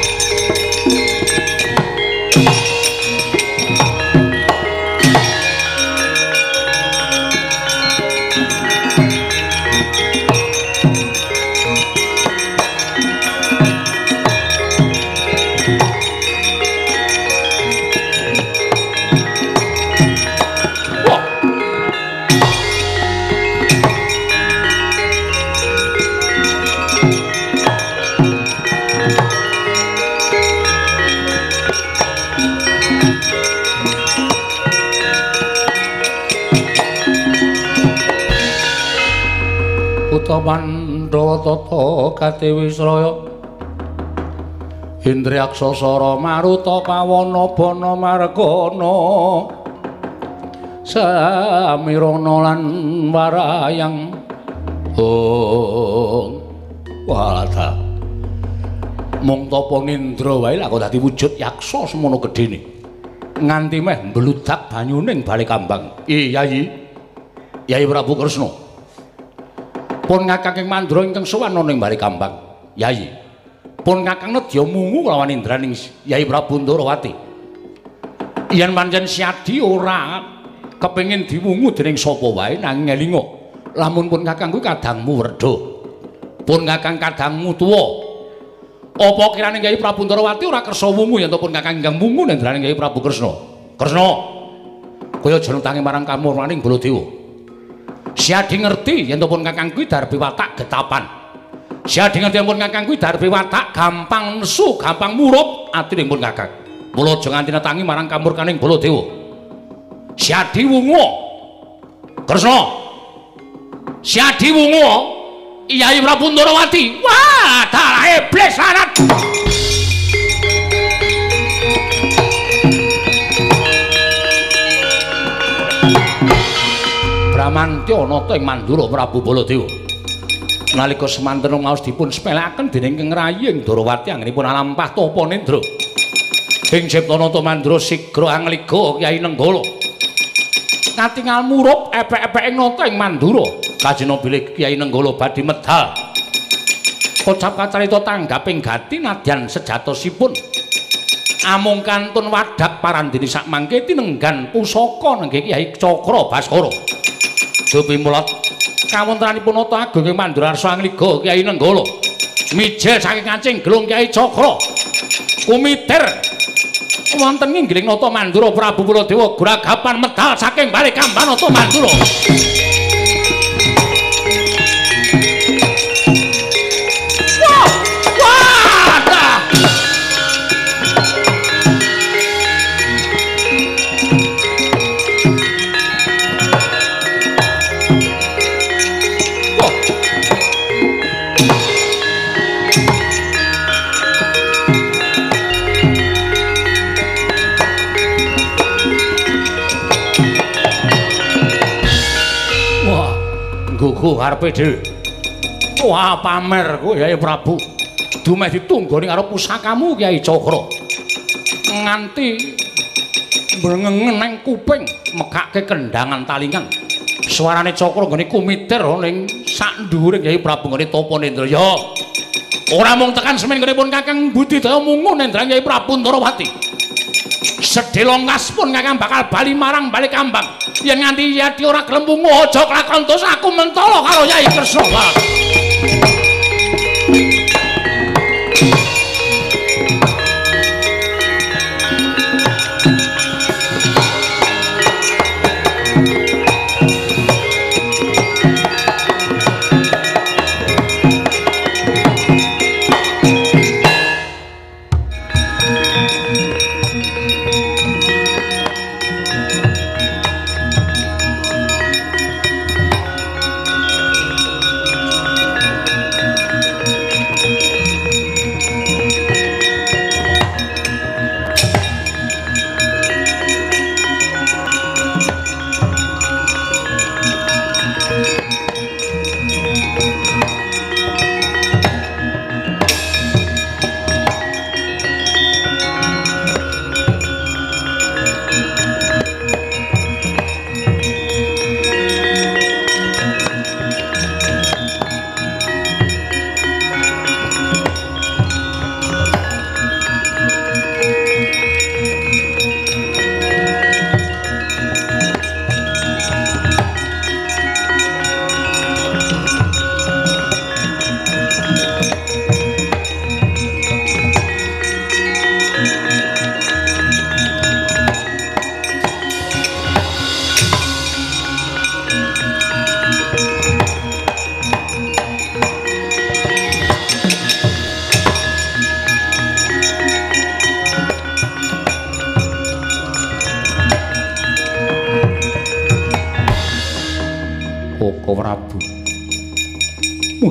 Wirta Pandhawa tata Katiwisraya Indriyaksasara Maruta Pawana Bana Margana Samirana lan Warayang Walata mung tapa nindra wae lak kok dadi wujud yaksa semono gedene nganti meh mbludak banyuning Balikambang. Yai Prabu Kresna pun ngakang Mandra ingkang sowan ana ning Balikambang. Yai pun ngakang nedya mungu lawan indraning Yai Prabu Ndarawati. Yen pancen Siadi ora kepengin diwungu dening sapa wae nanging elinga lamun pun kakang kuwi kadangmu werda pun kakang kadangmu tuwa apa kirane Kyai Prabu Ndarawati ora kersa wungu yen pun kakang ingkang wungu nendraning Kyai Prabu Kresna kaya aja nutangi marang kamurmaning Baladewa. Siadi ngerti yen pun kakang kuwi darbe watak getapan, Siadi ngerti yen pun kakang kuwi darbe watak gampang nesu gampang murup atining pun kakang. Mula aja nganti netangi marang kamurkaning Baladewa. Siadi wungu Kresna Siadi wungu Kyai Prabu Ndarawati. Wah dalah iblis larat Bramantya nata ing Mandura Prabu Baladewa nalika semanten ngaos dipun sepelekaken dening Kang Raying Ndarawati anggenipun alampah tapa nindra ing cipta nata Mandura sigra angliga Kyai Nenggala katingal murup epek-epek nata ing Mandura kajena bilih Kyai Nenggala badhe medal kocap kacarita tanggaping gati nadyan sejatosipun amung kantun wadak parandini sakmangke tinenggan pusaka nenggih Kyai Cakra Baskara Jupimulot kawontenanipun nata agung ing Mandura Arsa Angliga Kyai Nenggala mijil saking kancing gelung Kyai Cakra kumitir wonten inggiling nata Mandura Prabu Baladewa gragapan medal saking Balikambang nata Mandura. Gugu karepe dhewe. Wah pamer kowe Kyai Prabu. Dumeh ditunggoni karo pusakamu Kyai Cakra. Nganti mrengengen nang kuping megake kendangan talingan. Suarane Cakra nggone kumitir ning sak dhuwuring Kyai Prabu nggone tapa nendra. Ya. Ora mung tekan semen nggone pun Kakang Budidaya mungu nendra Kyai Prabu Ndarawati. Sedhelongas pun Kakang bakal bali marang Balikambang. Yen nganti Yadi ora gelem wungu aja kelakon terus aku mentolo karo Kyai Kresna.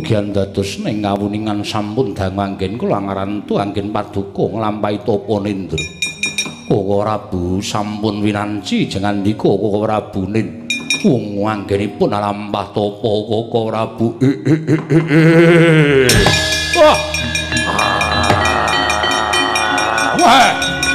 Mugi dados ning ngawuningan sampun dangu anggen kula ngarantu anggen paduka nglampahi tapa nindra. Koko Prabu sampun winanci jengan ndika Koko Prabu nin wong anggenipun lampah tapa Koko Prabu. Wah. Wah.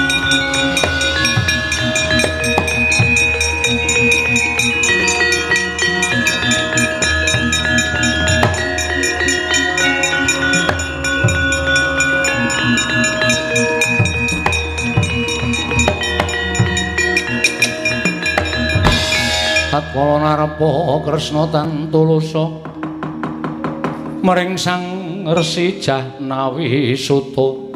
Tatkala narepa Kresna tantulasa mring Sang Resi Jahnawi Suta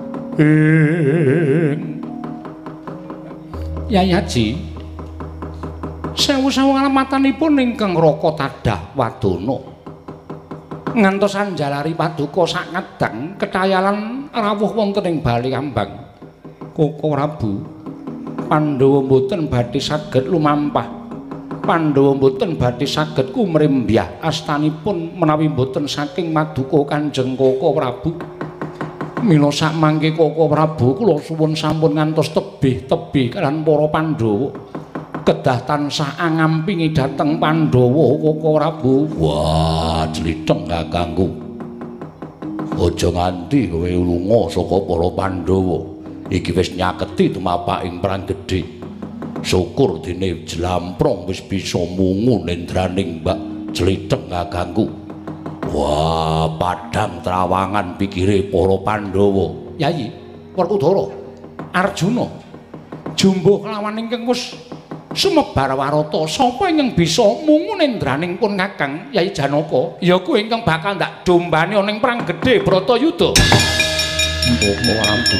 Yayaji sewu-sewu ngalametanipun ingkang Raka Tadah Wadana ngantos anjalari paduka sak ngedang ketayalan rawuh wonten ing bali ambang Koko Prabu Pandhawa mboten badhe saged lumampah Pandhawa mboten badhe saged kumrembyah astanipun menawi mboten saking maduka Kanjeng Koko Prabu. Mila sakmangke Koko Prabu kula suwun sampun ngantos tebih-tebih kaliyan para Pandhawa. Kedah tansah angampingi dhateng Pandhawa Koko Prabu. Wah, clitheng kakangku. Aja nganti kowe lunga saka para Pandhawa. Iki wis nyaketi tumapaking perang gedhe. Syukur dene Jlamprong wis bisa mungu nendraning Mbak Clitheng kakangku. Wah, padhang trawangan pikire para Pandhawa. Yayi, Werkudara, Arjuna, jumbuh kelawan ingkang wis sumebar warata, sapa ingkang bisa mungu nendraning pun Kakang Yayi Janaka? Ya kuwi ingkang bakal ndak dombane ana ing perang gedhe Bratayuda. Koko Prabu.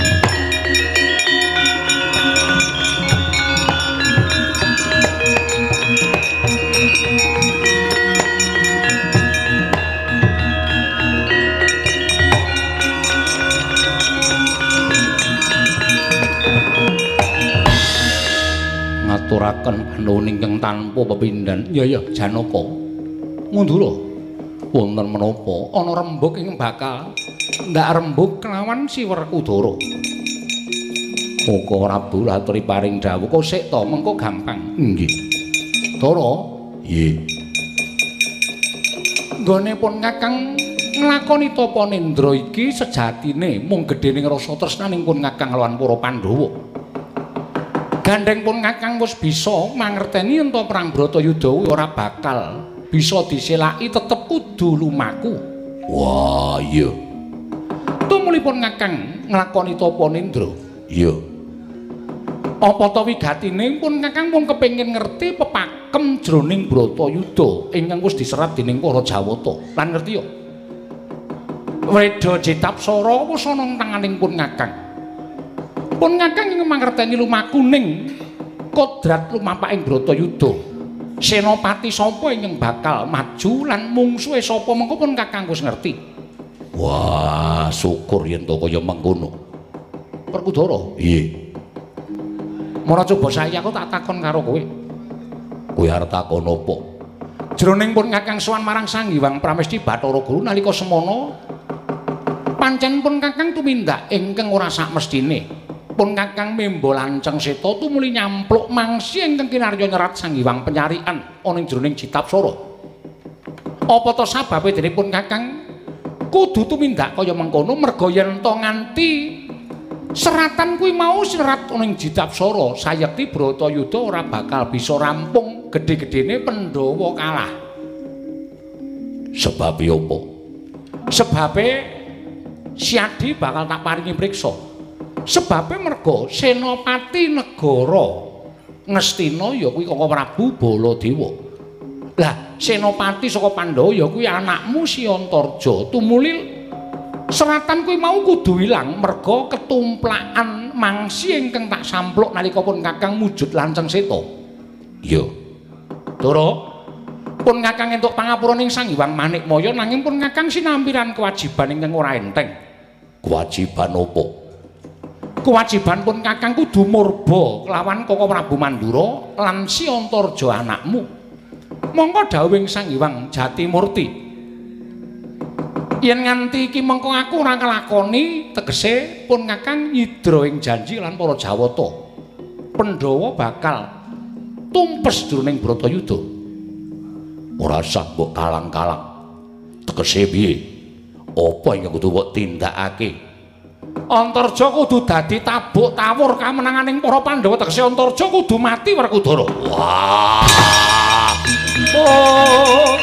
Ngaturaken panuwun ingkang tanpa pepindhan. Ya Janaka. Mundura. Wonten menapa ana rembug ingkang bakal ndak rembug kelawan si Werkudara. Koko Prabu aturi paring dawuh. Kok sik to, mengko gampang. Nggih. Dara. Nggih. Nggone pun Kakang nglakoni tapa nindra iki sejatine mung gedhening rasa tresnaning pun Kakang lawan para Pandhawa. Gandeng pun Kakang wis bisa mangerteni ento perang Bratayuda ora bakal bisa diselaki tetep kudu lumaku. Wah, iya. Tumulipun Kakang nglakoni tapa nindra? Iya. Apa ta wigatine pun Kakang pun kepengin ngerti pepakem jroning Bratayuda ingkang wis diserat dening para Jawata. Lan ngerti ya? Weda Jitapsara wis ana ing tanganing pun Kakang. Pun Kakang ing mangerteni lumaku ning kodrat lumampaking Bratayuda. Senopati sapa ingkang bakal maju lan mungsuhe sapa mengko pun Kakang wis ngerti. Wah, syukur yen to kaya mengkono. Werkudara. Nggih. Mara coba saya aku tak takon karo kowe. Kowe arep takon apa? Jroning pun Kakang sowan marang Sang Hyang Pramesti Bathara Guru nalika semana pancen pun Kakang tumindak ingkang ora sak mestine. Pun Kakang Memba Lanceng Seta tumuli nyampluk mangsi ingkang kinarya nyerat Sang Hyang Penyarian ana ing jroning Jitapsara. Apa to sababe dene pun Kakang kudu tumindak kaya mengkono merga yen to nganti seratan kuwi mau serat ana ing Jitapsara sayekti Bratayuda ora bakal bisa rampung gedhe-gedhene Pandhawa kalah. Sebabe apa? Sebabe Siadi bakal tak paringi priksa. Sebabe merga Senopati negara Ngastina ya kuwi Koko Prabu Baladewa. Lah Senopati saka Pandhawa ya kuwi anakmu Si Antarja. Tumuli seratan kuwi mau kudu ilang merga ketumplakan mangsi ingkang tak sampluk nalika pun Kakang mujud Lanceng Seta. Iya. Dara, pun Kakang entuk pangapura ning Sang Hyang Manikmaya nanging pun Kakang sinampiran kewajiban ingkang ora enteng. Kewajiban apa? Kewajiban pun Kakang kudu murba kelawan Koko Prabu Mandura lan Si Antarja anakmu. Monggo dawuhing Sang Hyang Jatimurti. Yen nganti iki mengko aku ora nglakoni tegese pun Kakang nyidra ing janji lan para Jawata. Pandhawa bakal tumpes jroning Bratayuda. Ora usah mbok kalang-kalang. Tegese piye? Apa yang kudu mbok tindakake? Antarja kudu dadi tabuk tawur kamenanganing para Pandhawa, tegese Antarja kudu mati Werkudara. Wah. Oh.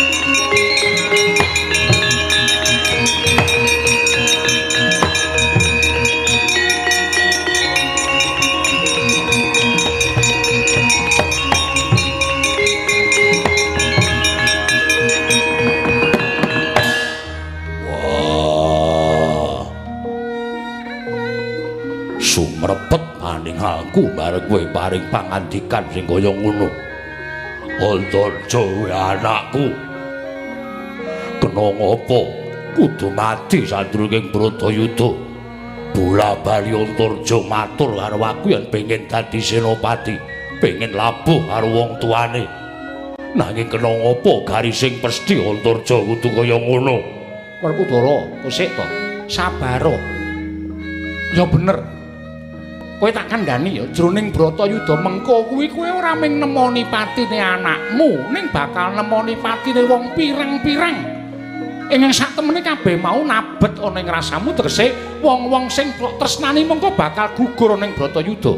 Sumrepet maning aku bareng kowe paring pangandikan sing kaya ngono. Antarja anakku. Kena ngapa? Kudu mati sadurunge Bratayuda. Bola-bali Antarja matur karo aku yen pengin dadi senopati, pengin labuh karo wong tuane. Nanging kena ngapa garising pesthi Antarja kudu kaya ngono? Werkudara, kosek to. Sabar. Ya bener. Kowe tak kandhani ya jroning Bratayuda mengko kuwi kowe ora mung nemoni patine anakmu, ning bakal nemoni patine wong pirang-pirang. Ing sak temene kabeh mau nabet ana ing rasamu tegese wong-wong sing tresnani mengko bakal gugur ana ing Bratayuda.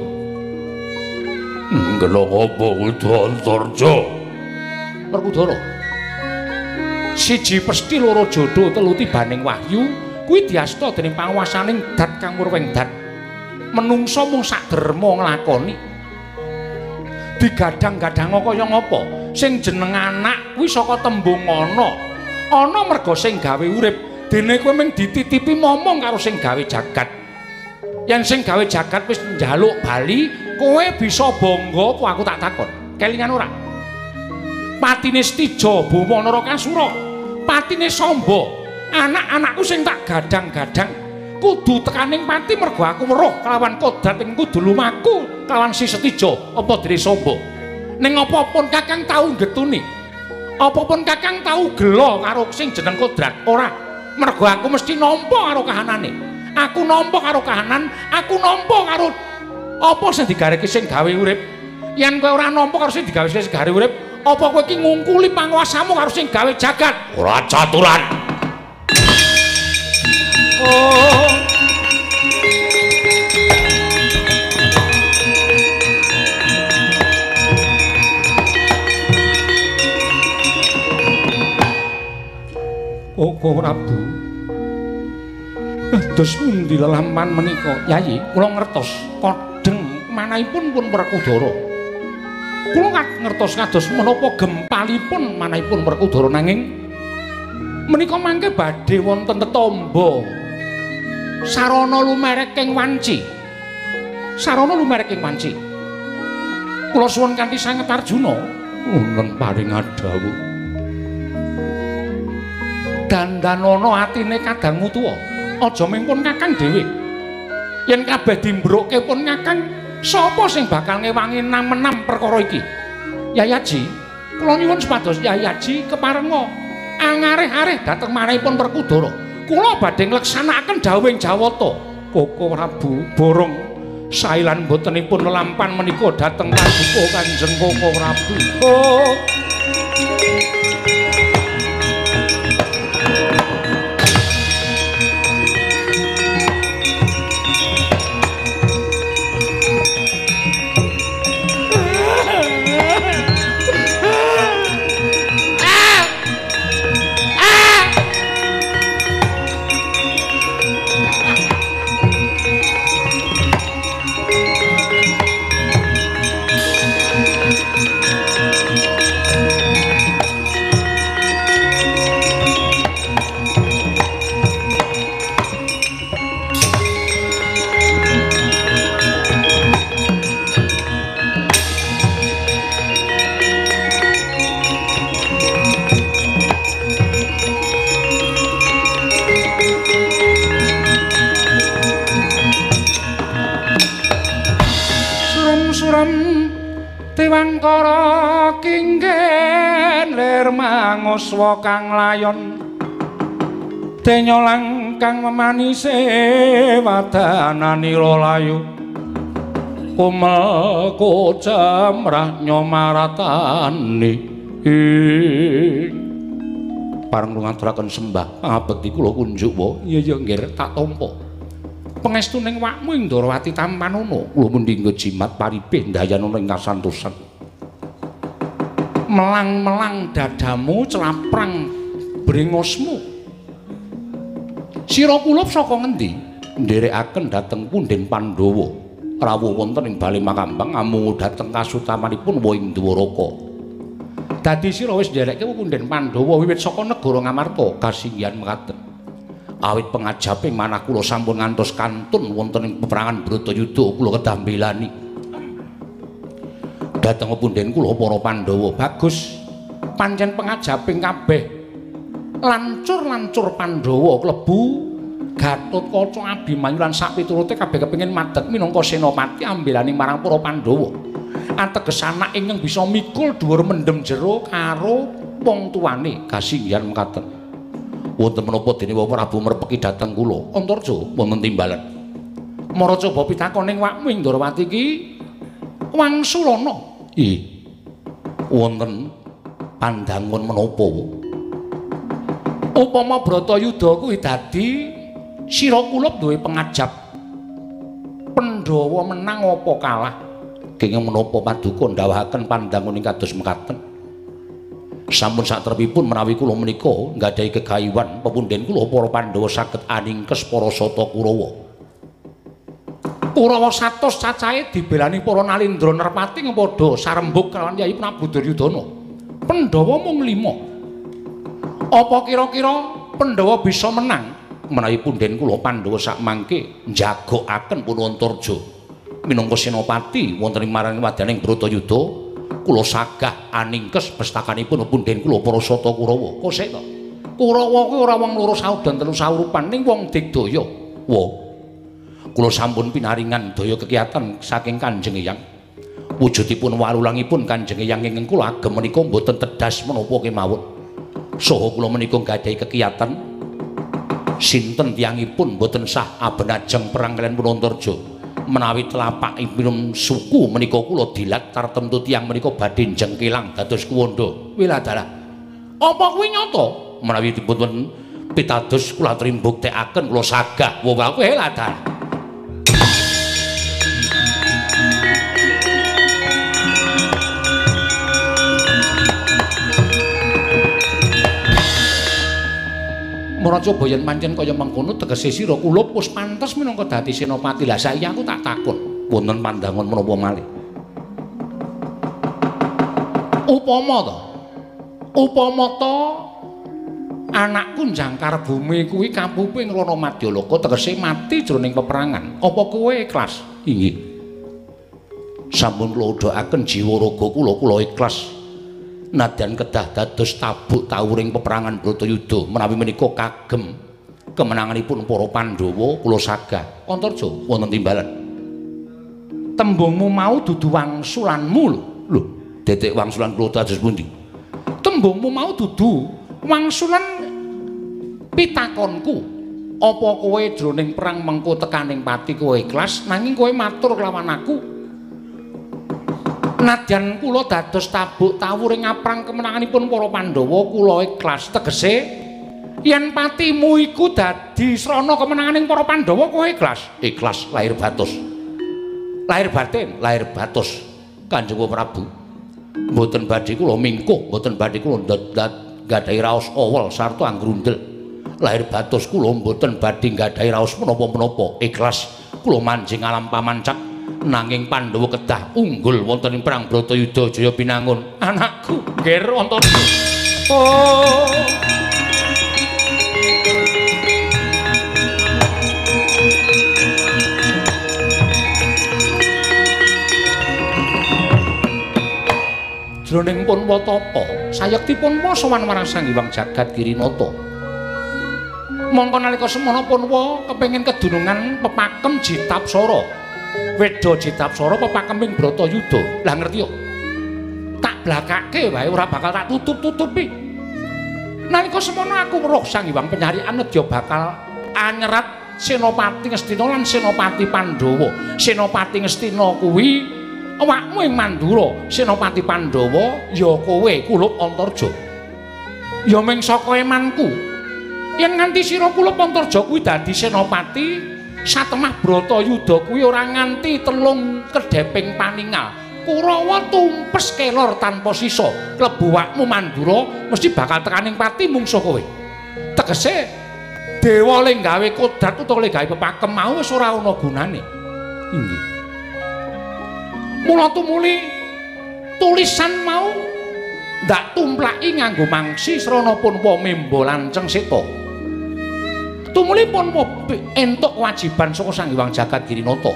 Kena ngapa kudu Antarja? Werkudara. Siji pesthi, loro jodho, telu tibaning wahyu kuwi diasta dening panguwasaning dat kang murweng dat. Menungso mung sak derma nglakoni. Digadang-gadang kaya ngapa? Sing jeneng anak kuwi saka tembung ana. Ana merga sing gawe urip. Dene kowe mung dititipi momong karo sing gawe jagat. Yen sing gawe jagat wis njaluk bali, kowe bisa bangga apa aku tak takon? Kelingan ora? Patine Stija Boma Narakasura, patine Samba, anak-anakku sing tak gadang-gadang kudu tekaning pati mergo aku weruh kelawan kodrat ing kudu lumaku kelawan si Setija apa dene Samba. Ning apapun Kakang tau getuni, apapun Kakang tau gelo karo sing jeneng kodrat, ora. Mergo aku mesti nampa karo kahanane. Aku nampa karo kahanan, aku nampa karo apa sing digareke sing gawe urip. Yen kowe ora nampa karo sing digawe sing gawe urip, apa kowe iki ngungkuli panguwasamu karo sing gawe jagat? Ora caturan. Oh. Koko Prabu. Dados pundi lelampahan menika, Yayi? Kula ngertos kodheng manahipun pun Werkudara. Kula ngertos kados menapa gempalipun manahipun Werkudara, nanging menika mangke badhe wonten tetamba sarana lumerek ing wanci. Sarana lumerek ing wanci. Kula suwun kanthi sanget Arjuna, wonten paring adawu. Dandanana atine Kadang Mutuwa, aja mingpun Kakang dhewe. Yen kabeh dimbrokke pun Kakang, sapa sing bakal ngewangi menam perkara iki? Yayaji, kula nyuwun supados Yayaji keparenga angareh-areh dhateng manahipun Werkudara. Kula badhe ngleksanakaken dawuhing Jawata. Koko Prabu borong sailan botenipun lelampan menika dhateng paduka Kanjeng Koko Prabu. Oh. Tiwangkara kinggen lir manguswa kang layon Denyolang kang memanise wadananira layu kumeko jamrah nyomaratani pareng ngaturaken sembah pangabekti kula kunjuk wa iya nggih tak tampa pangestuning wakmu ing Ndarawati Tampanana kula mundhingga jimat paribeh ndayanana ing kasantosan melang-melang dadamu celaprang brengosmu sira kulup saka ngendi nderekaken dhateng punden Pandhawa rawuh wonten ing bali Makambang amungu dhateng kasutamanipun wa ing Dwaraka dadi sira wis nderekke punden Pandhawa wiwit saka negara Ngamarta kasinggihan mekaten awit pengajaping manah kula sampun ngantos kantun wonten ing peperangan Bratayuda kula kedah mbelani dhateng punden kula para Pandhawa bagus pancen pengajaping kabeh lancur-lancur Pandhawa klebu Gatotkaca Abimanyu lan sak piturute kabeh kepengin madeg minangka senopati ambelani marang para Pandhawa. Ateges anak ingkang bisa mikul dhuwur mendem jero karo wong tuane kasinggihan mekaten. Wonten menapa dene Bapak Prabu merpeki dhateng kula? Antarja wonten timbalan. Mara coba pitakoning wakmu ing Ndarawati iki wangsulana. Ih. Wonten pandangun menapa? Upama Bratayuda kuwi dadi sira kulup duwe pengajap Pandhawa menang apa kalah kenging menapa paduka ndawahaken pandangun ing kados mekaten sampun satrepipun menawi kula menika nggadahi gegayuhan pepunden kula para Pandhawa saged aningkes para sata Kurawa Kurawa 100 cacahe dibelani para Nalindra Nerpati ing padha sarembug kalawan Yayi Prabu Duryudana Pandhawa mung 5 apa kira-kira Pandhawa bisa menang menawi punden kula Pandhawa sak mangke njagokaken Punantarja minangka senopati wonten ing marang wadaning Bratayuda kula sagah aningkes pestakanipun punden kula para sata Kurawa kosek to Kurawa kuwi ora wong loro saudan telu saurupan ning wong digdaya wa kula sampun pinaringan daya kekiyatan saking Kanjeng Eyang wujudipun walulangipun Kanjeng Eyang ingkang kula agem menika mboten tedas menapa kemawon saha kula menika gadahi kekiyatan sinten tiyangipun boten sah abenajeng perang kaliyan Punantarja menawi tlapakipun suku menika kula dilat tartemtu tiyang menika badhe jengkelang dados kuwanda wiladalah apa kuwi nyata menawi dipun pitados kula aturi mbuktekaken kula sagah wong aku wiladalah Mara coba yen pancen kaya mengkono tegese sira kulup wis pantes minangka dadi senopati. Lah saiki aku tak takon, wonten pandangan menapa malih? Upama to anakku Jangkar Bumi kuwi kapuping Rana Madyalaka tegese mati jroning peperangan. Apa kowe ikhlas? Inggih. Sampun kula udhakaken jiwa raga kula ikhlas. Nadyan kedah dados tabuk tawuring peperangan Bratayuda menawi menika kagem kemenanganipun para Pandhawa kula sagah Antarja wonten timbalan tembungmu mau dudu wangsulanmu lho detek wangsulan kula dados pundi tembungmu mau dudu wangsulan pitakonku apa kowe jroning perang mengko tekaning pati kowe ikhlas nanging kowe matur kelawan aku nadyan kula dados tabuk tawuring aprang kemenanganipun para Pandhawa kula ikhlas tegese yen patimu iku dadi srana kemenanganing para Pandhawa kowe ikhlas lahir batin Kanjeng Prabu mboten badhe kula mingkuh mboten badhe kula nggadahi raos awel sarta anggrundel lahir batos kula mboten badhe nggadahi raos menapa-menapa ikhlas kula manjing alam pamancak nanging Pandhawa kedah unggul wonten ing perang Bratayuda Jaya Pinangun anakku nggih wonten oh jroning pun watapa sayektipun wa sowan marang Sang Hyang Jagat Kirinata mongko nalika semana pun wa kepengin kedunungan pepakem Jitapsara Weda Jitapsara pepakeming Bratayuda. Lah ngerti yo. Tak blakake wae ora bakal tak tutup-tutupi. Nalika semono aku weruh Sang Hyang Penyarian nedya bakal anyerat Senopati Ngastina lan Senopati Pandhawa. Senopati Ngastina kuwi awakmu ing Mandura, Senopati Pandhawa ya kowe Kulup Antarja. Ya ming saka emanku. Yen nganti sira Kulup Antarja kuwi dadi senopati, satemah Bratayuda kuwi ora nganti 3 kedheping paningal. Kurawa tumpes kelor tanpa sisa. Klebu wakmu Mandura mesti bakal tekaning pati mungsuh kowe. Tegese dewa le gawe kodrat utawa le gawe pepakem mau wis ora ana gunane. Inggih. Mula tumuli tulisan mau ndak tumplaki nganggo mangsi srana punpa memba lanceng seta. Tumuli pun entuk kewajiban saka Sang Hyang Jagat Girinata.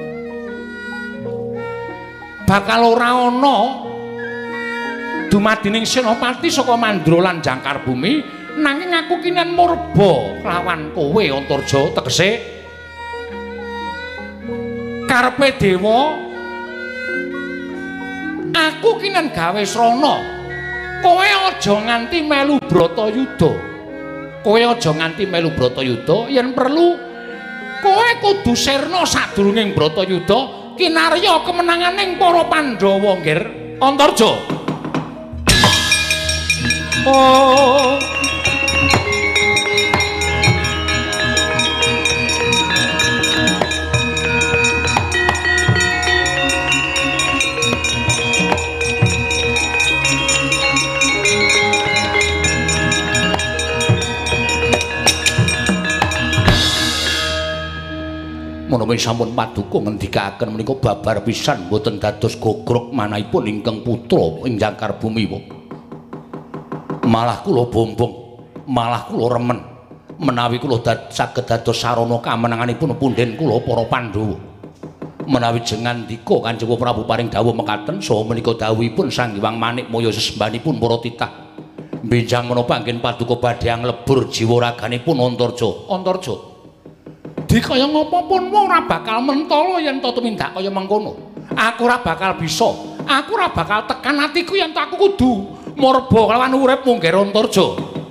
Bakal ora ana dumadining senopati saka Mandura lan Jangkar Bumi nanging aku kinen murba lawan kowe Antarja tegese karepe dewa aku kinen gawe srana kowe aja nganti melu Bratayuda. Kowe aja nganti melu Bratayuda, yen perlu kowe kudu sirna sadurunging Bratayuda kinarya kemenanganing para Pandhawa nggir Antarja. Oh menawi sampun paduka ngendikaken menika babar pisan boten dados gogrok manahipun ingkang putra ing Jangkar Bumi. Malah kula bombong, malah kula remen menawi kula saged dados sarana kamenanganipun punden kula para Pandhawa. Menawi jengandika Kanjeng Prabu paring dawuh mekaten saha menika dawuhipun Sang Hyang Manikmaya sesembahanipun para titah. Benjang menapa anggen paduka badhe nglebur jiwa raganipun Antarja. Antarja dikaya ngapapun wong ora bakal mentala yen to tumindak kaya mengkono. Aku ora bakal bisa. Aku ora bakal tekan atiku yen aku kudu murba lawan uripmu nggih Antarja.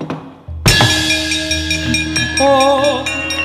Oh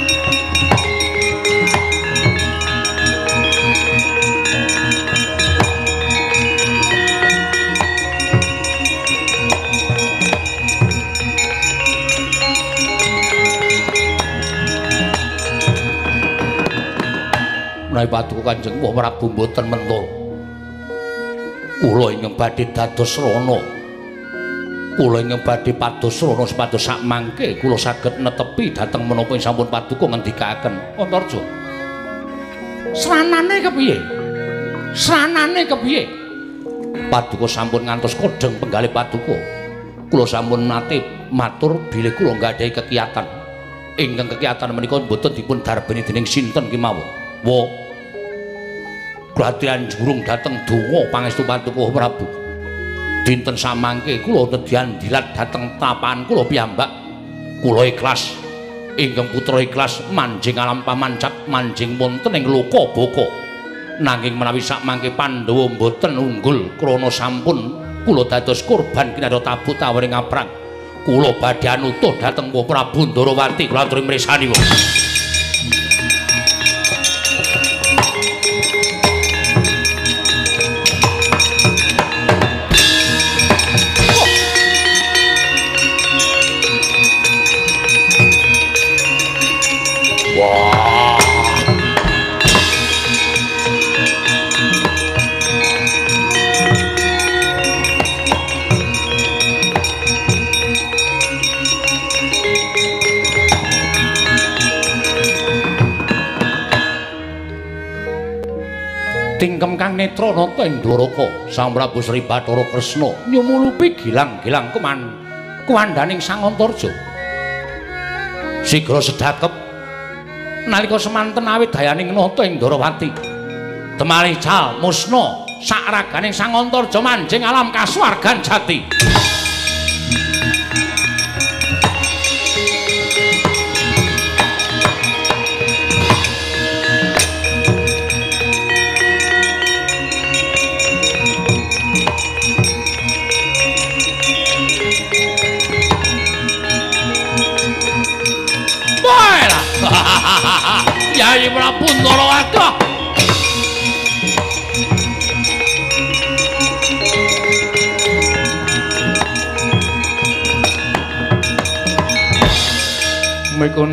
menawi paduka Kanjeng Prabu mboten mentala kula ingkang badhe dados rana kula ingkang badhe pados rana supados sak mangke kula saged netepi dhateng menapa sampun paduka ngendikaken Antarja. Sranane kepiye? Sranane kepiye? Paduka sampun ngantos kodheng penggalih paduka. Kula sampun nate matur bilih kula nggadahi kekiyatan. Ingkang kekiyatan menika mboten dipun darbeni dening sinten kemawon. Wa Gratian jurung dateng donga pangestu paduka Prabu. Dinten samangke kula nedyan dilat dateng tapan kula piyambak. Kula ikhlas ingkang putra ikhlas manjing alam pamancat manjing wonten ing loka baka. Nanging menawi sakmangke Pandhawa mboten unggul krana sampun kula dados kurban kinarya tabut tawaring aprang. Kula badhe anutuh dateng Prabu Ndarawati kula aturi mresani. Tingkem kang netra nata ing Dwaraka Sang Prabu Sri Bathara Kresna nyumulupi gilang-gilang kuwandaning Sang Antarja. Sigra sedakep nalika semanten awit dayaning nata ing Ndarawati. Temali cal musna sak raganing Sang Antarja manjing alam kasuwargan jati.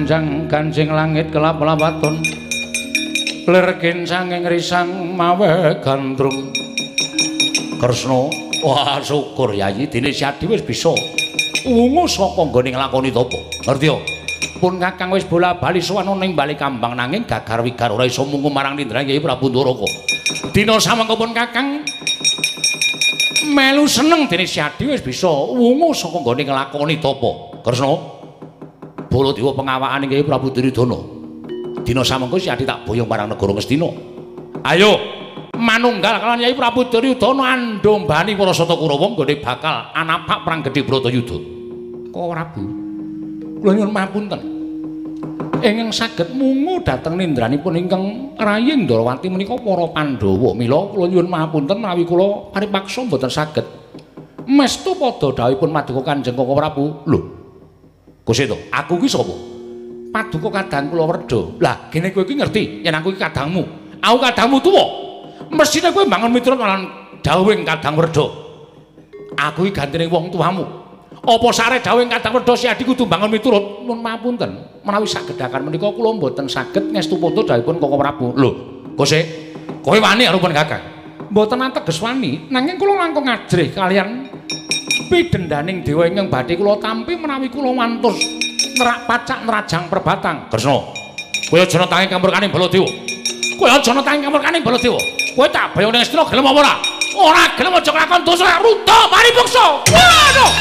manjang kancing langit kelap-lapaton lerkin sanging risang mawe gandrung Kresna. Wah syukur Yayi dene Siadi wis bisa wungu saka nggone nglakoni tapa. Ngerti ya? Pun Kakang wis bola-bali sowan ning bali kambang nanging gagar wigar ora iso mungku marang Nindra Yayi Prabu Ndoraka. Dina samangka pun Kakang melu seneng dene Siadi wis bisa wungu saka nggone nglakoni tapa. Kresna. Baladewa pengawakan Yayi Prabu Duryudana. Dina samangka Siadi tak boyong marang negara Ngastina. Ayo manunggal kalian Yayi Prabu Duryudana andombani para sata Kurawa nggone bakal anapak perang gedhe Bratayuda. Kok Prabu kula nyuwun mapunten ingkang saged mungu dhateng nindranipun ingkang Rayi Ndrawati menika para Pandhawa. Mila kula nyuwun mapunten menawi kula paripaksa mboten saged mestu padha dawuhipun Paduka Kanjeng Koko Prabu. Lho Gusti to, aku ki sapa? Paduka kadang kula Werda. Lah gene kowe iki ngerti yen aku iki kadangmu. Aku kadangmu tuwa. Mesine kowe mbangun miturut marang dawuhing Kadang Werda. Aku iki gantine wong tuamu. Apa sare dawuhing Kadang Werda Siadi kudu mbangun miturut? Nuwun mapunten, menawi sagedhaken menika kula mboten saged ngestu poto dawuhipun Koko Prabu. Lho, Gusti, kowe wani arupen Kakang? Mboten ateges wani, nanging kula langkung ngajrih kalian pidendaning dewa ingkang badhe kula tampi menawi kula wantos nerak pacak nerajang perbatang. Kresna, kowe aja tangi kamurkaning Baladewa. Kowe aja tangi kamurkaning Baladewa. Kowe tak bayang ning Astina gelem apa ora? Ora gelem aja nglakon dosa ruta paripaksa. Waduh.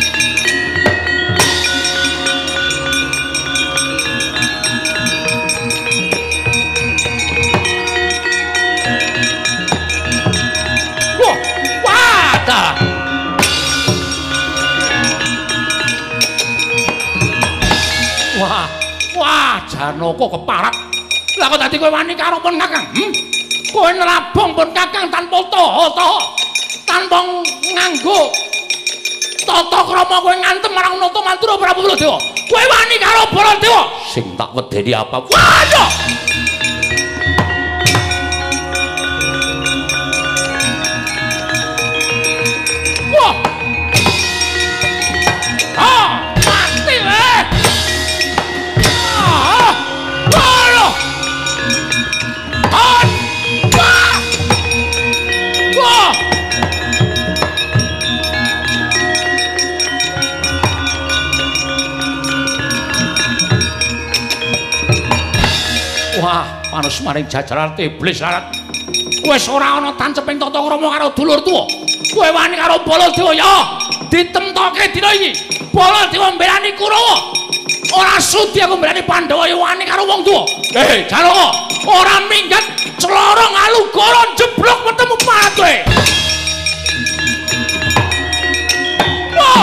Wah, Janaka keparat. Lah kok dadi kowe wani karo pun Kakang? Kowe nrabong pun Kakang tanpa taha-taha. Tanpa nganggo tata krama kowe ngantem marang nata mantura Prabu Baladewa. Kowe wani karo Baladewa. Sing tak wedeni apa? Waduh! Wah! Ah, mati weh! Wah, panos maring jajaran iblis larat. Wis ora ana tanceping tata krama karo dulur tuwa. Kowe wani karo Baladewa ya. Ditemtoke dina iki. Baladewa mbelani Kurawa. Ora sudi aku mbelani Pandhawa ya wani karo wong tuwa. Janaka, ora minggat clorong alugara jeblok ketemu pate. Wah!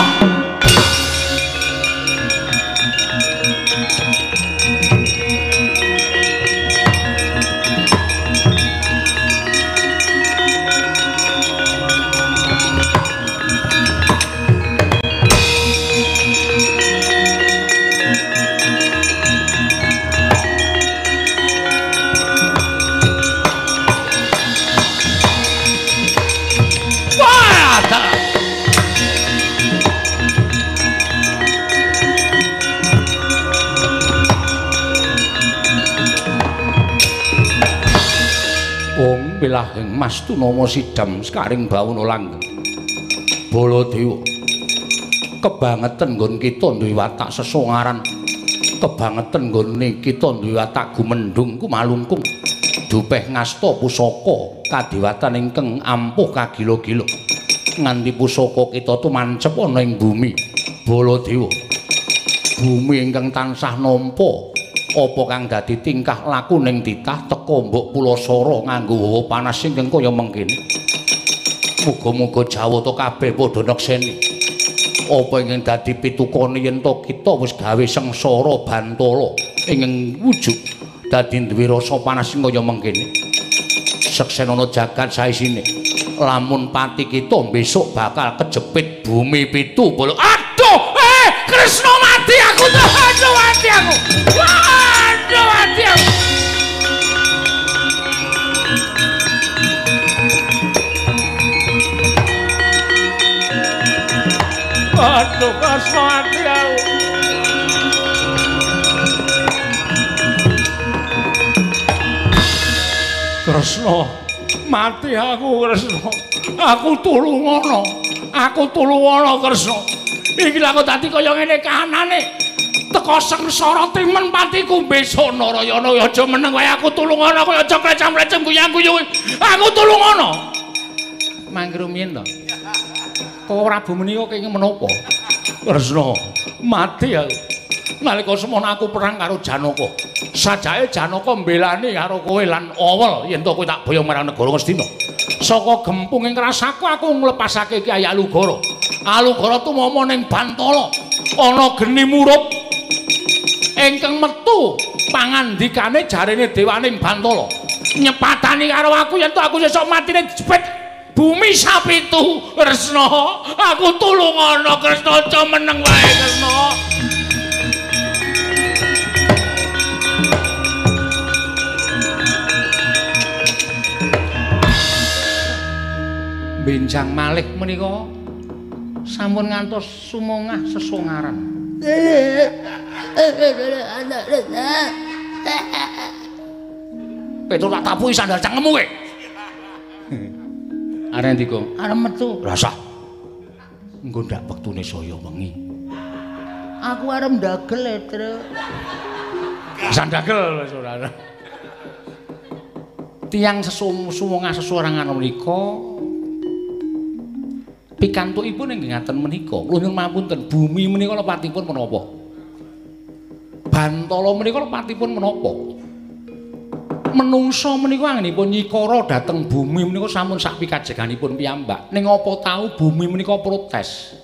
Pilahing Mas Tunama sidam sekaring bawuna langgeng. Baladewa kebangetan nggon kita duwe watak sesongaran, kebangetan nggone kita duwe watak gumendhung kumalungkung, dupeh ngasta pusaka kadewatan ingkang ampuh kagila-gila nganti pusaka kita tumancep ana ing bumi. Baladewa, bumi ingkang tansah nampa apa kang dadi tingkah laku ning titah teka mbok Pulasara nganggo hawa panas ingkang kaya mengkene. Muga-muga Jawata kabeh padha nekseni apa ingkang dadi pitukane yen to kita wis gawe sengsara Bantala ingkang wujud dadi duwe rasa panas sing kaya mengkene. Seksenana jagat saisine lamun pati kita besok bakal kejepit bumi pitu bola. Aduh, Kresna mati aku tuh. Aduh, mati aku. Aduh, mati aku. Aduh, Kresna mati aku. Kresna, mati aku Kresna. Aku tulungono. Aku tulungono Kresna. Iki lak dadi kaya ngene kahanane. Teka sengsara timen patiku besok Narayana aja meneng wae aku tulungono kaya aja krecam-krecem guyang-guyu. Aku tulungono. Mangke rumiyin to. Kok Prabu menika kenging menapa? Kresna, mati aku. Nalika semono aku perang karo Janaka. Sajake Janaka mbelani karo kowe lan awel yen to kowe tak boyong marang negara Ngastina. Saka gempunging rasaku aku nglepasake Kyai Alugara. Alugara tumama ning Bantala. Ana geni murup ingkang metu pangandikane jarene dewaning Bantala. Nyepatani karo aku yen to aku sesuk matine jepit bumi sapitu. Kresna, aku tulungono Kresna aja meneng wae Kresna. Benjang malih menika sampun ngantos sumangah sesongaran. Petuk tak tapuhi sandal cangkemmu kowe. Arep ndi, Kong? Arep metu. Rasah. Engko ndak wektune saya wengi. Aku arep ndagel, Tru. Sandagel wis ora. Tiyang sumangah sesorangan menika pikantukipun inggih ngaten menika. Kula nyuwun pamunten, bumi menika lepatipun menapa? Bantala menika lepatipun menapa? Menungsa menika anggenipun nyikara dhateng bumi menika sampun sak pikajenganipun piyambak. Ning apa tau bumi menika protes?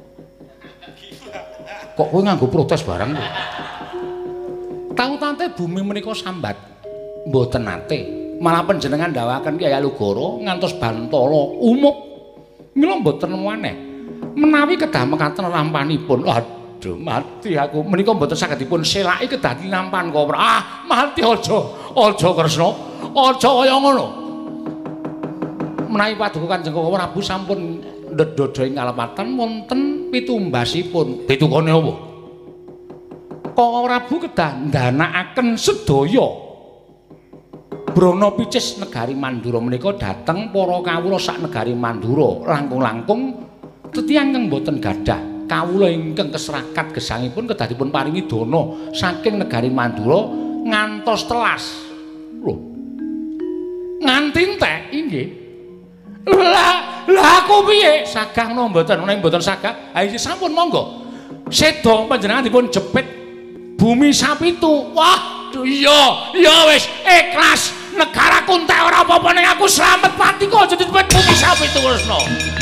Kok kowe nganggo protes barang kok? Tau-tante bumi menika sambat. Mboten nate. Malah panjenengan ndhawaken Kyai Alugara ngantos Bantala umup. Mila mboten maneh menawi kedah mekaten lampanipun. Aduh, mati aku. Menika mboten saged dipun selaki kedah lampan kok. Ah, mati aja Kresna. Aja kaya ngono. Menawi paduka Kanjeng Prabu sampun ndedodho ing kalepatan wonten pitumbasipun. Pitukane apa? Kok Prabu kedah ndanakaken sedaya Brana Picis negari Mandura menika dhateng para kawula sak negari Mandura langkung-langkung tetiang kang boten gadah kawula ingkang keserakat gesangipun kedah dipun paringi dana saking negari Mandura ngantos telas. Lho. Nganti entek inggih. Lah aku piye? Sagah menawa mboten, menawi mboten sagah, ha iki sampun monggo. Seda panjenengan dipun jepit bumi sapitu. Wah, iya wis ikhlas. Negaraku entek ora apa-apa ning aku slamet pati kok aja dipet bumi sapitu Kresna.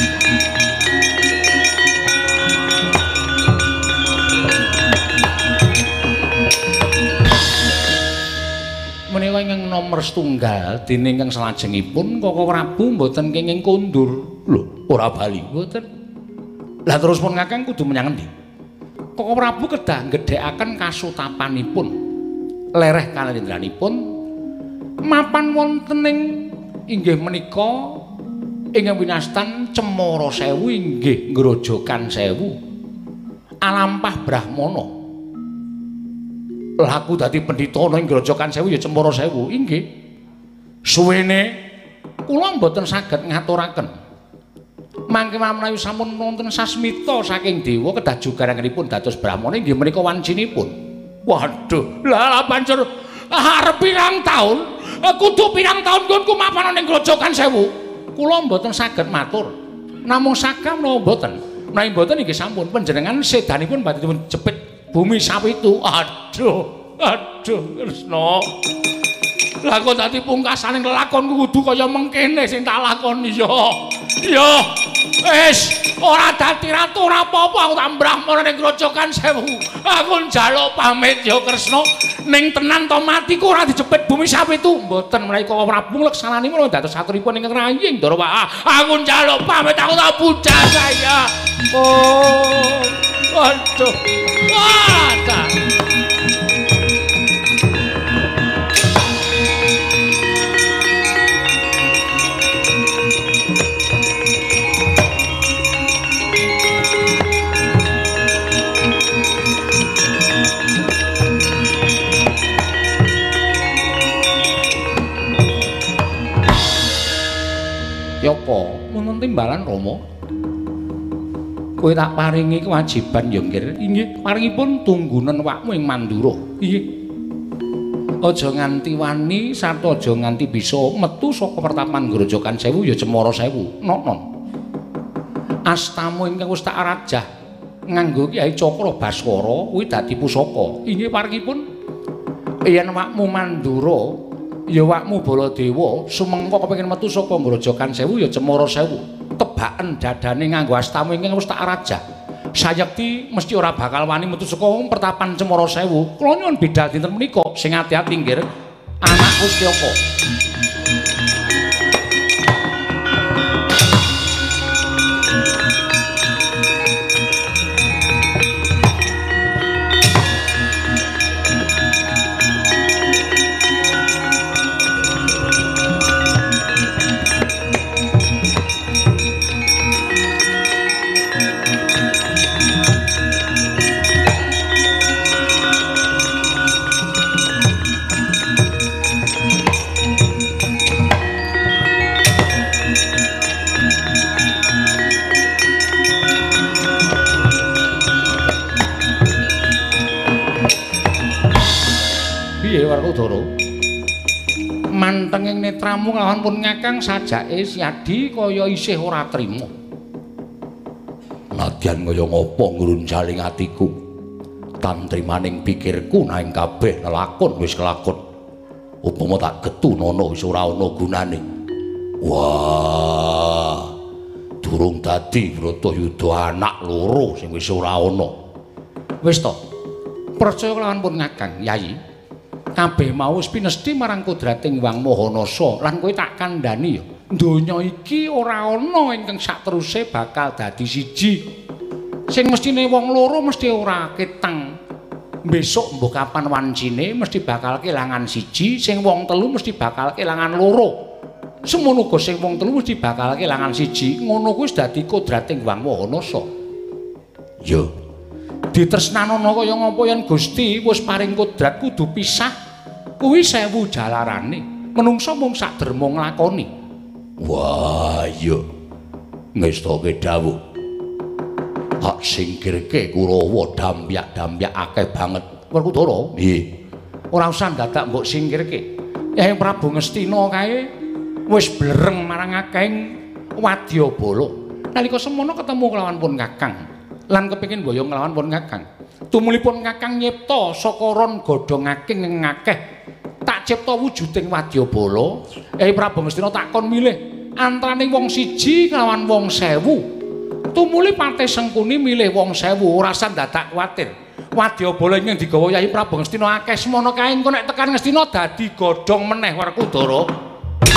Menika ingkang nomor setunggal dene ingkang salajengipun Koko Prabu mboten kenging kondur. Lho, ora bali mboten. Lah terus pun Kakang kudu menyang endi? Koko Prabu kedah nggedhekaken kasutapanipun lereh kalendranipun mapan wonten ing inggih menika ingkang winastan Cemara Sewu inggih Grojogan Sewu Alampah Brahmana. Laku dadi pendhita ana ing Grojogan Sewu ya Cemara Sewu inggih. Suwene kula mboten saged ngaturaken. Mangke menawi sampun wonten sasmita saking dewa kedah jugaranganipun dados Brahmana inggih menika wancinipun. Waduh, lah pancur arep pirang taun? Kudu pirang taun nggonku mapan ning Grojogan Sewu. Kula mboten saged matur. Namung sagah menawa mboten. Menawi mboten inggih sampun panjenengan sedanipun badhe dipun jepit bumi sapitu. Aduh Kresna. Lah kok dadi pungkasaning lelakonku kudu kaya mengkene sing tak lakoni ya. Wis ora dadi ratu ora apa-apa aku tak Brahmana ning Grojogan Sewu. Aku njaluk pamit ya Kresna. Ning tenan to matiku ora dijepit bumi sapitu. Mboten menawi Koko Prabu leksananipun dados saturipun ingkang raying Ndara. Aku njaluk pamit aku tak puja saya. Oh. Aduh. Wadah. Setyaka wonten timbalan Rama. Kowe tak paringi kewajiban ya nggih. Paringipun tunggunen wakmu ing Mandura. Nggih. Aja nganti wani sarta aja nganti bisa metu saka pertapan Grojogan Sewu ya Cemara Sewu. Non. Astamu ingkang wis tak arajah nganggo Kyai Cakra Baswara kuwi dadi pusaka. Inggih paringipun yen wakmu Mandura ya wakmu Baladewa sumengko kepengin metu saka Grojogan Sewu ya Cemara Sewu. Tebaken dadane nganggo astamu ingkang wis tak arajah. Sayekti mesti ora bakal wani metu saka pertapan Cemara Sewu. Kula nyuwun bidhal dinten menika sing ati-ati nggih. Anak Gustyaka. Werkudara mantenging netramu nglawan pun ngakang sajake siadi kaya isih ora trima. Nadyan kaya ngapa ngrunjaling atiku tantrimaning pikirku nanging kabeh lelakon wis kelakon. Upama tak getunana wis ora ana gunane. Wah, durung dadi Bratayuda anak loro sing wis ora ana. Wis to, percaya kelawan pun ngakang Yayi. Kabeh mau wis pinesti marang kodrating Wang Mahanasa lan kowe tak kandhani ya donya iki ora ana ingkang sakteruse bakal dadi siji. Sing mestine wong loro mesti ora ketang. Besok mbok kapan wancine mesti bakal kelangan siji, sing wong telu mesti bakal kelangan loro. Semono uga sing wong telu mesti bakal kelangan siji. Ngono kuwi wis dadi kodrating Wang Mahanasa. Ya. Ditresnanana kaya ngapa yen Gusti wis paring kodrat kudu pisah kuwi 1000 jalarane menungsa mung sak derma nglakoni. Wah iya ngestake dawuh tak singkirke Kurawa dampyak-dampyak akeh banget Werkudara. Nggih ora usah dadak mbok singkirke. Hyang Prabu Ngastina kae wis blereng marang akehing wadyabala nalika semono ketemu kelawan pun Kakang lan kepengin boyong nglawan pun Kakang. Tumulipun Kakang nyipta saka ron godhongaking ing akeh. Tak cipta wujuding wadyabala. Prabu Ngastina takon milih antaraning wong siji kelawan wong 1000. Tumuli Patih Sengkuni milih wong 1000 ora usah dadak kuwatir. Wadyabala ing digawa Yayi Prabu Ngastina akeh semono kae engko nek tekan Ngastina dadi godhong meneh Werkudara.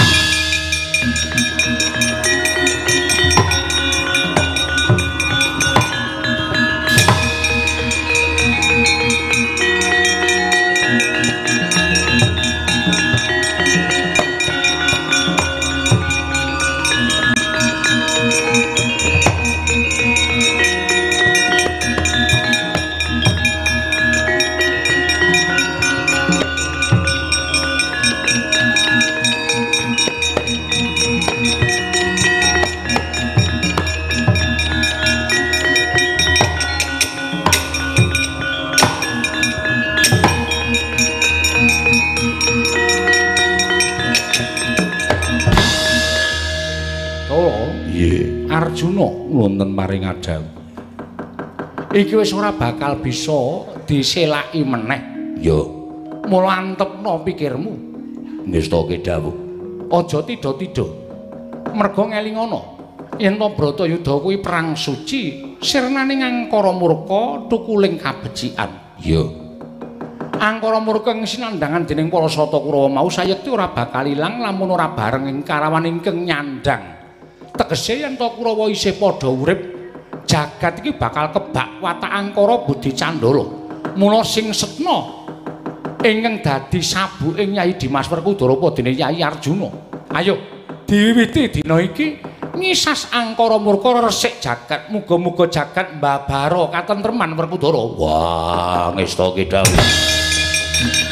Arjuna wonten paring adhawu. Iki wis ora bakal bisa diselaki meneh. Ya, mula antepno pikirmu. Ngestake dawuh. Aja tida-tida. Merga ngelingana yen to Bratayuda kuwi perang suci, sirnane Angkara Murka tukuling kabecikan. Ya. Angkara Murka ing sinandhangan dening para Sata Kurawa mau sayekti ora bakal ilang lamun ora bareng ing karawan ingkang nyandhang. Tegese yen to Kurawa isih padha urip, jagat iki bakal kebak watak Angkara Budi Candala. Mula sing setna ingkang dadi sabuking Nyai Dimas Werkudara padene Nyai Arjuna. Ayo diwiwiti dina iki ngisas Angkara Murka resik jagat. Muga-muga jagat mbabaro katentreman Werkudara. Wah, ngestake dawuh.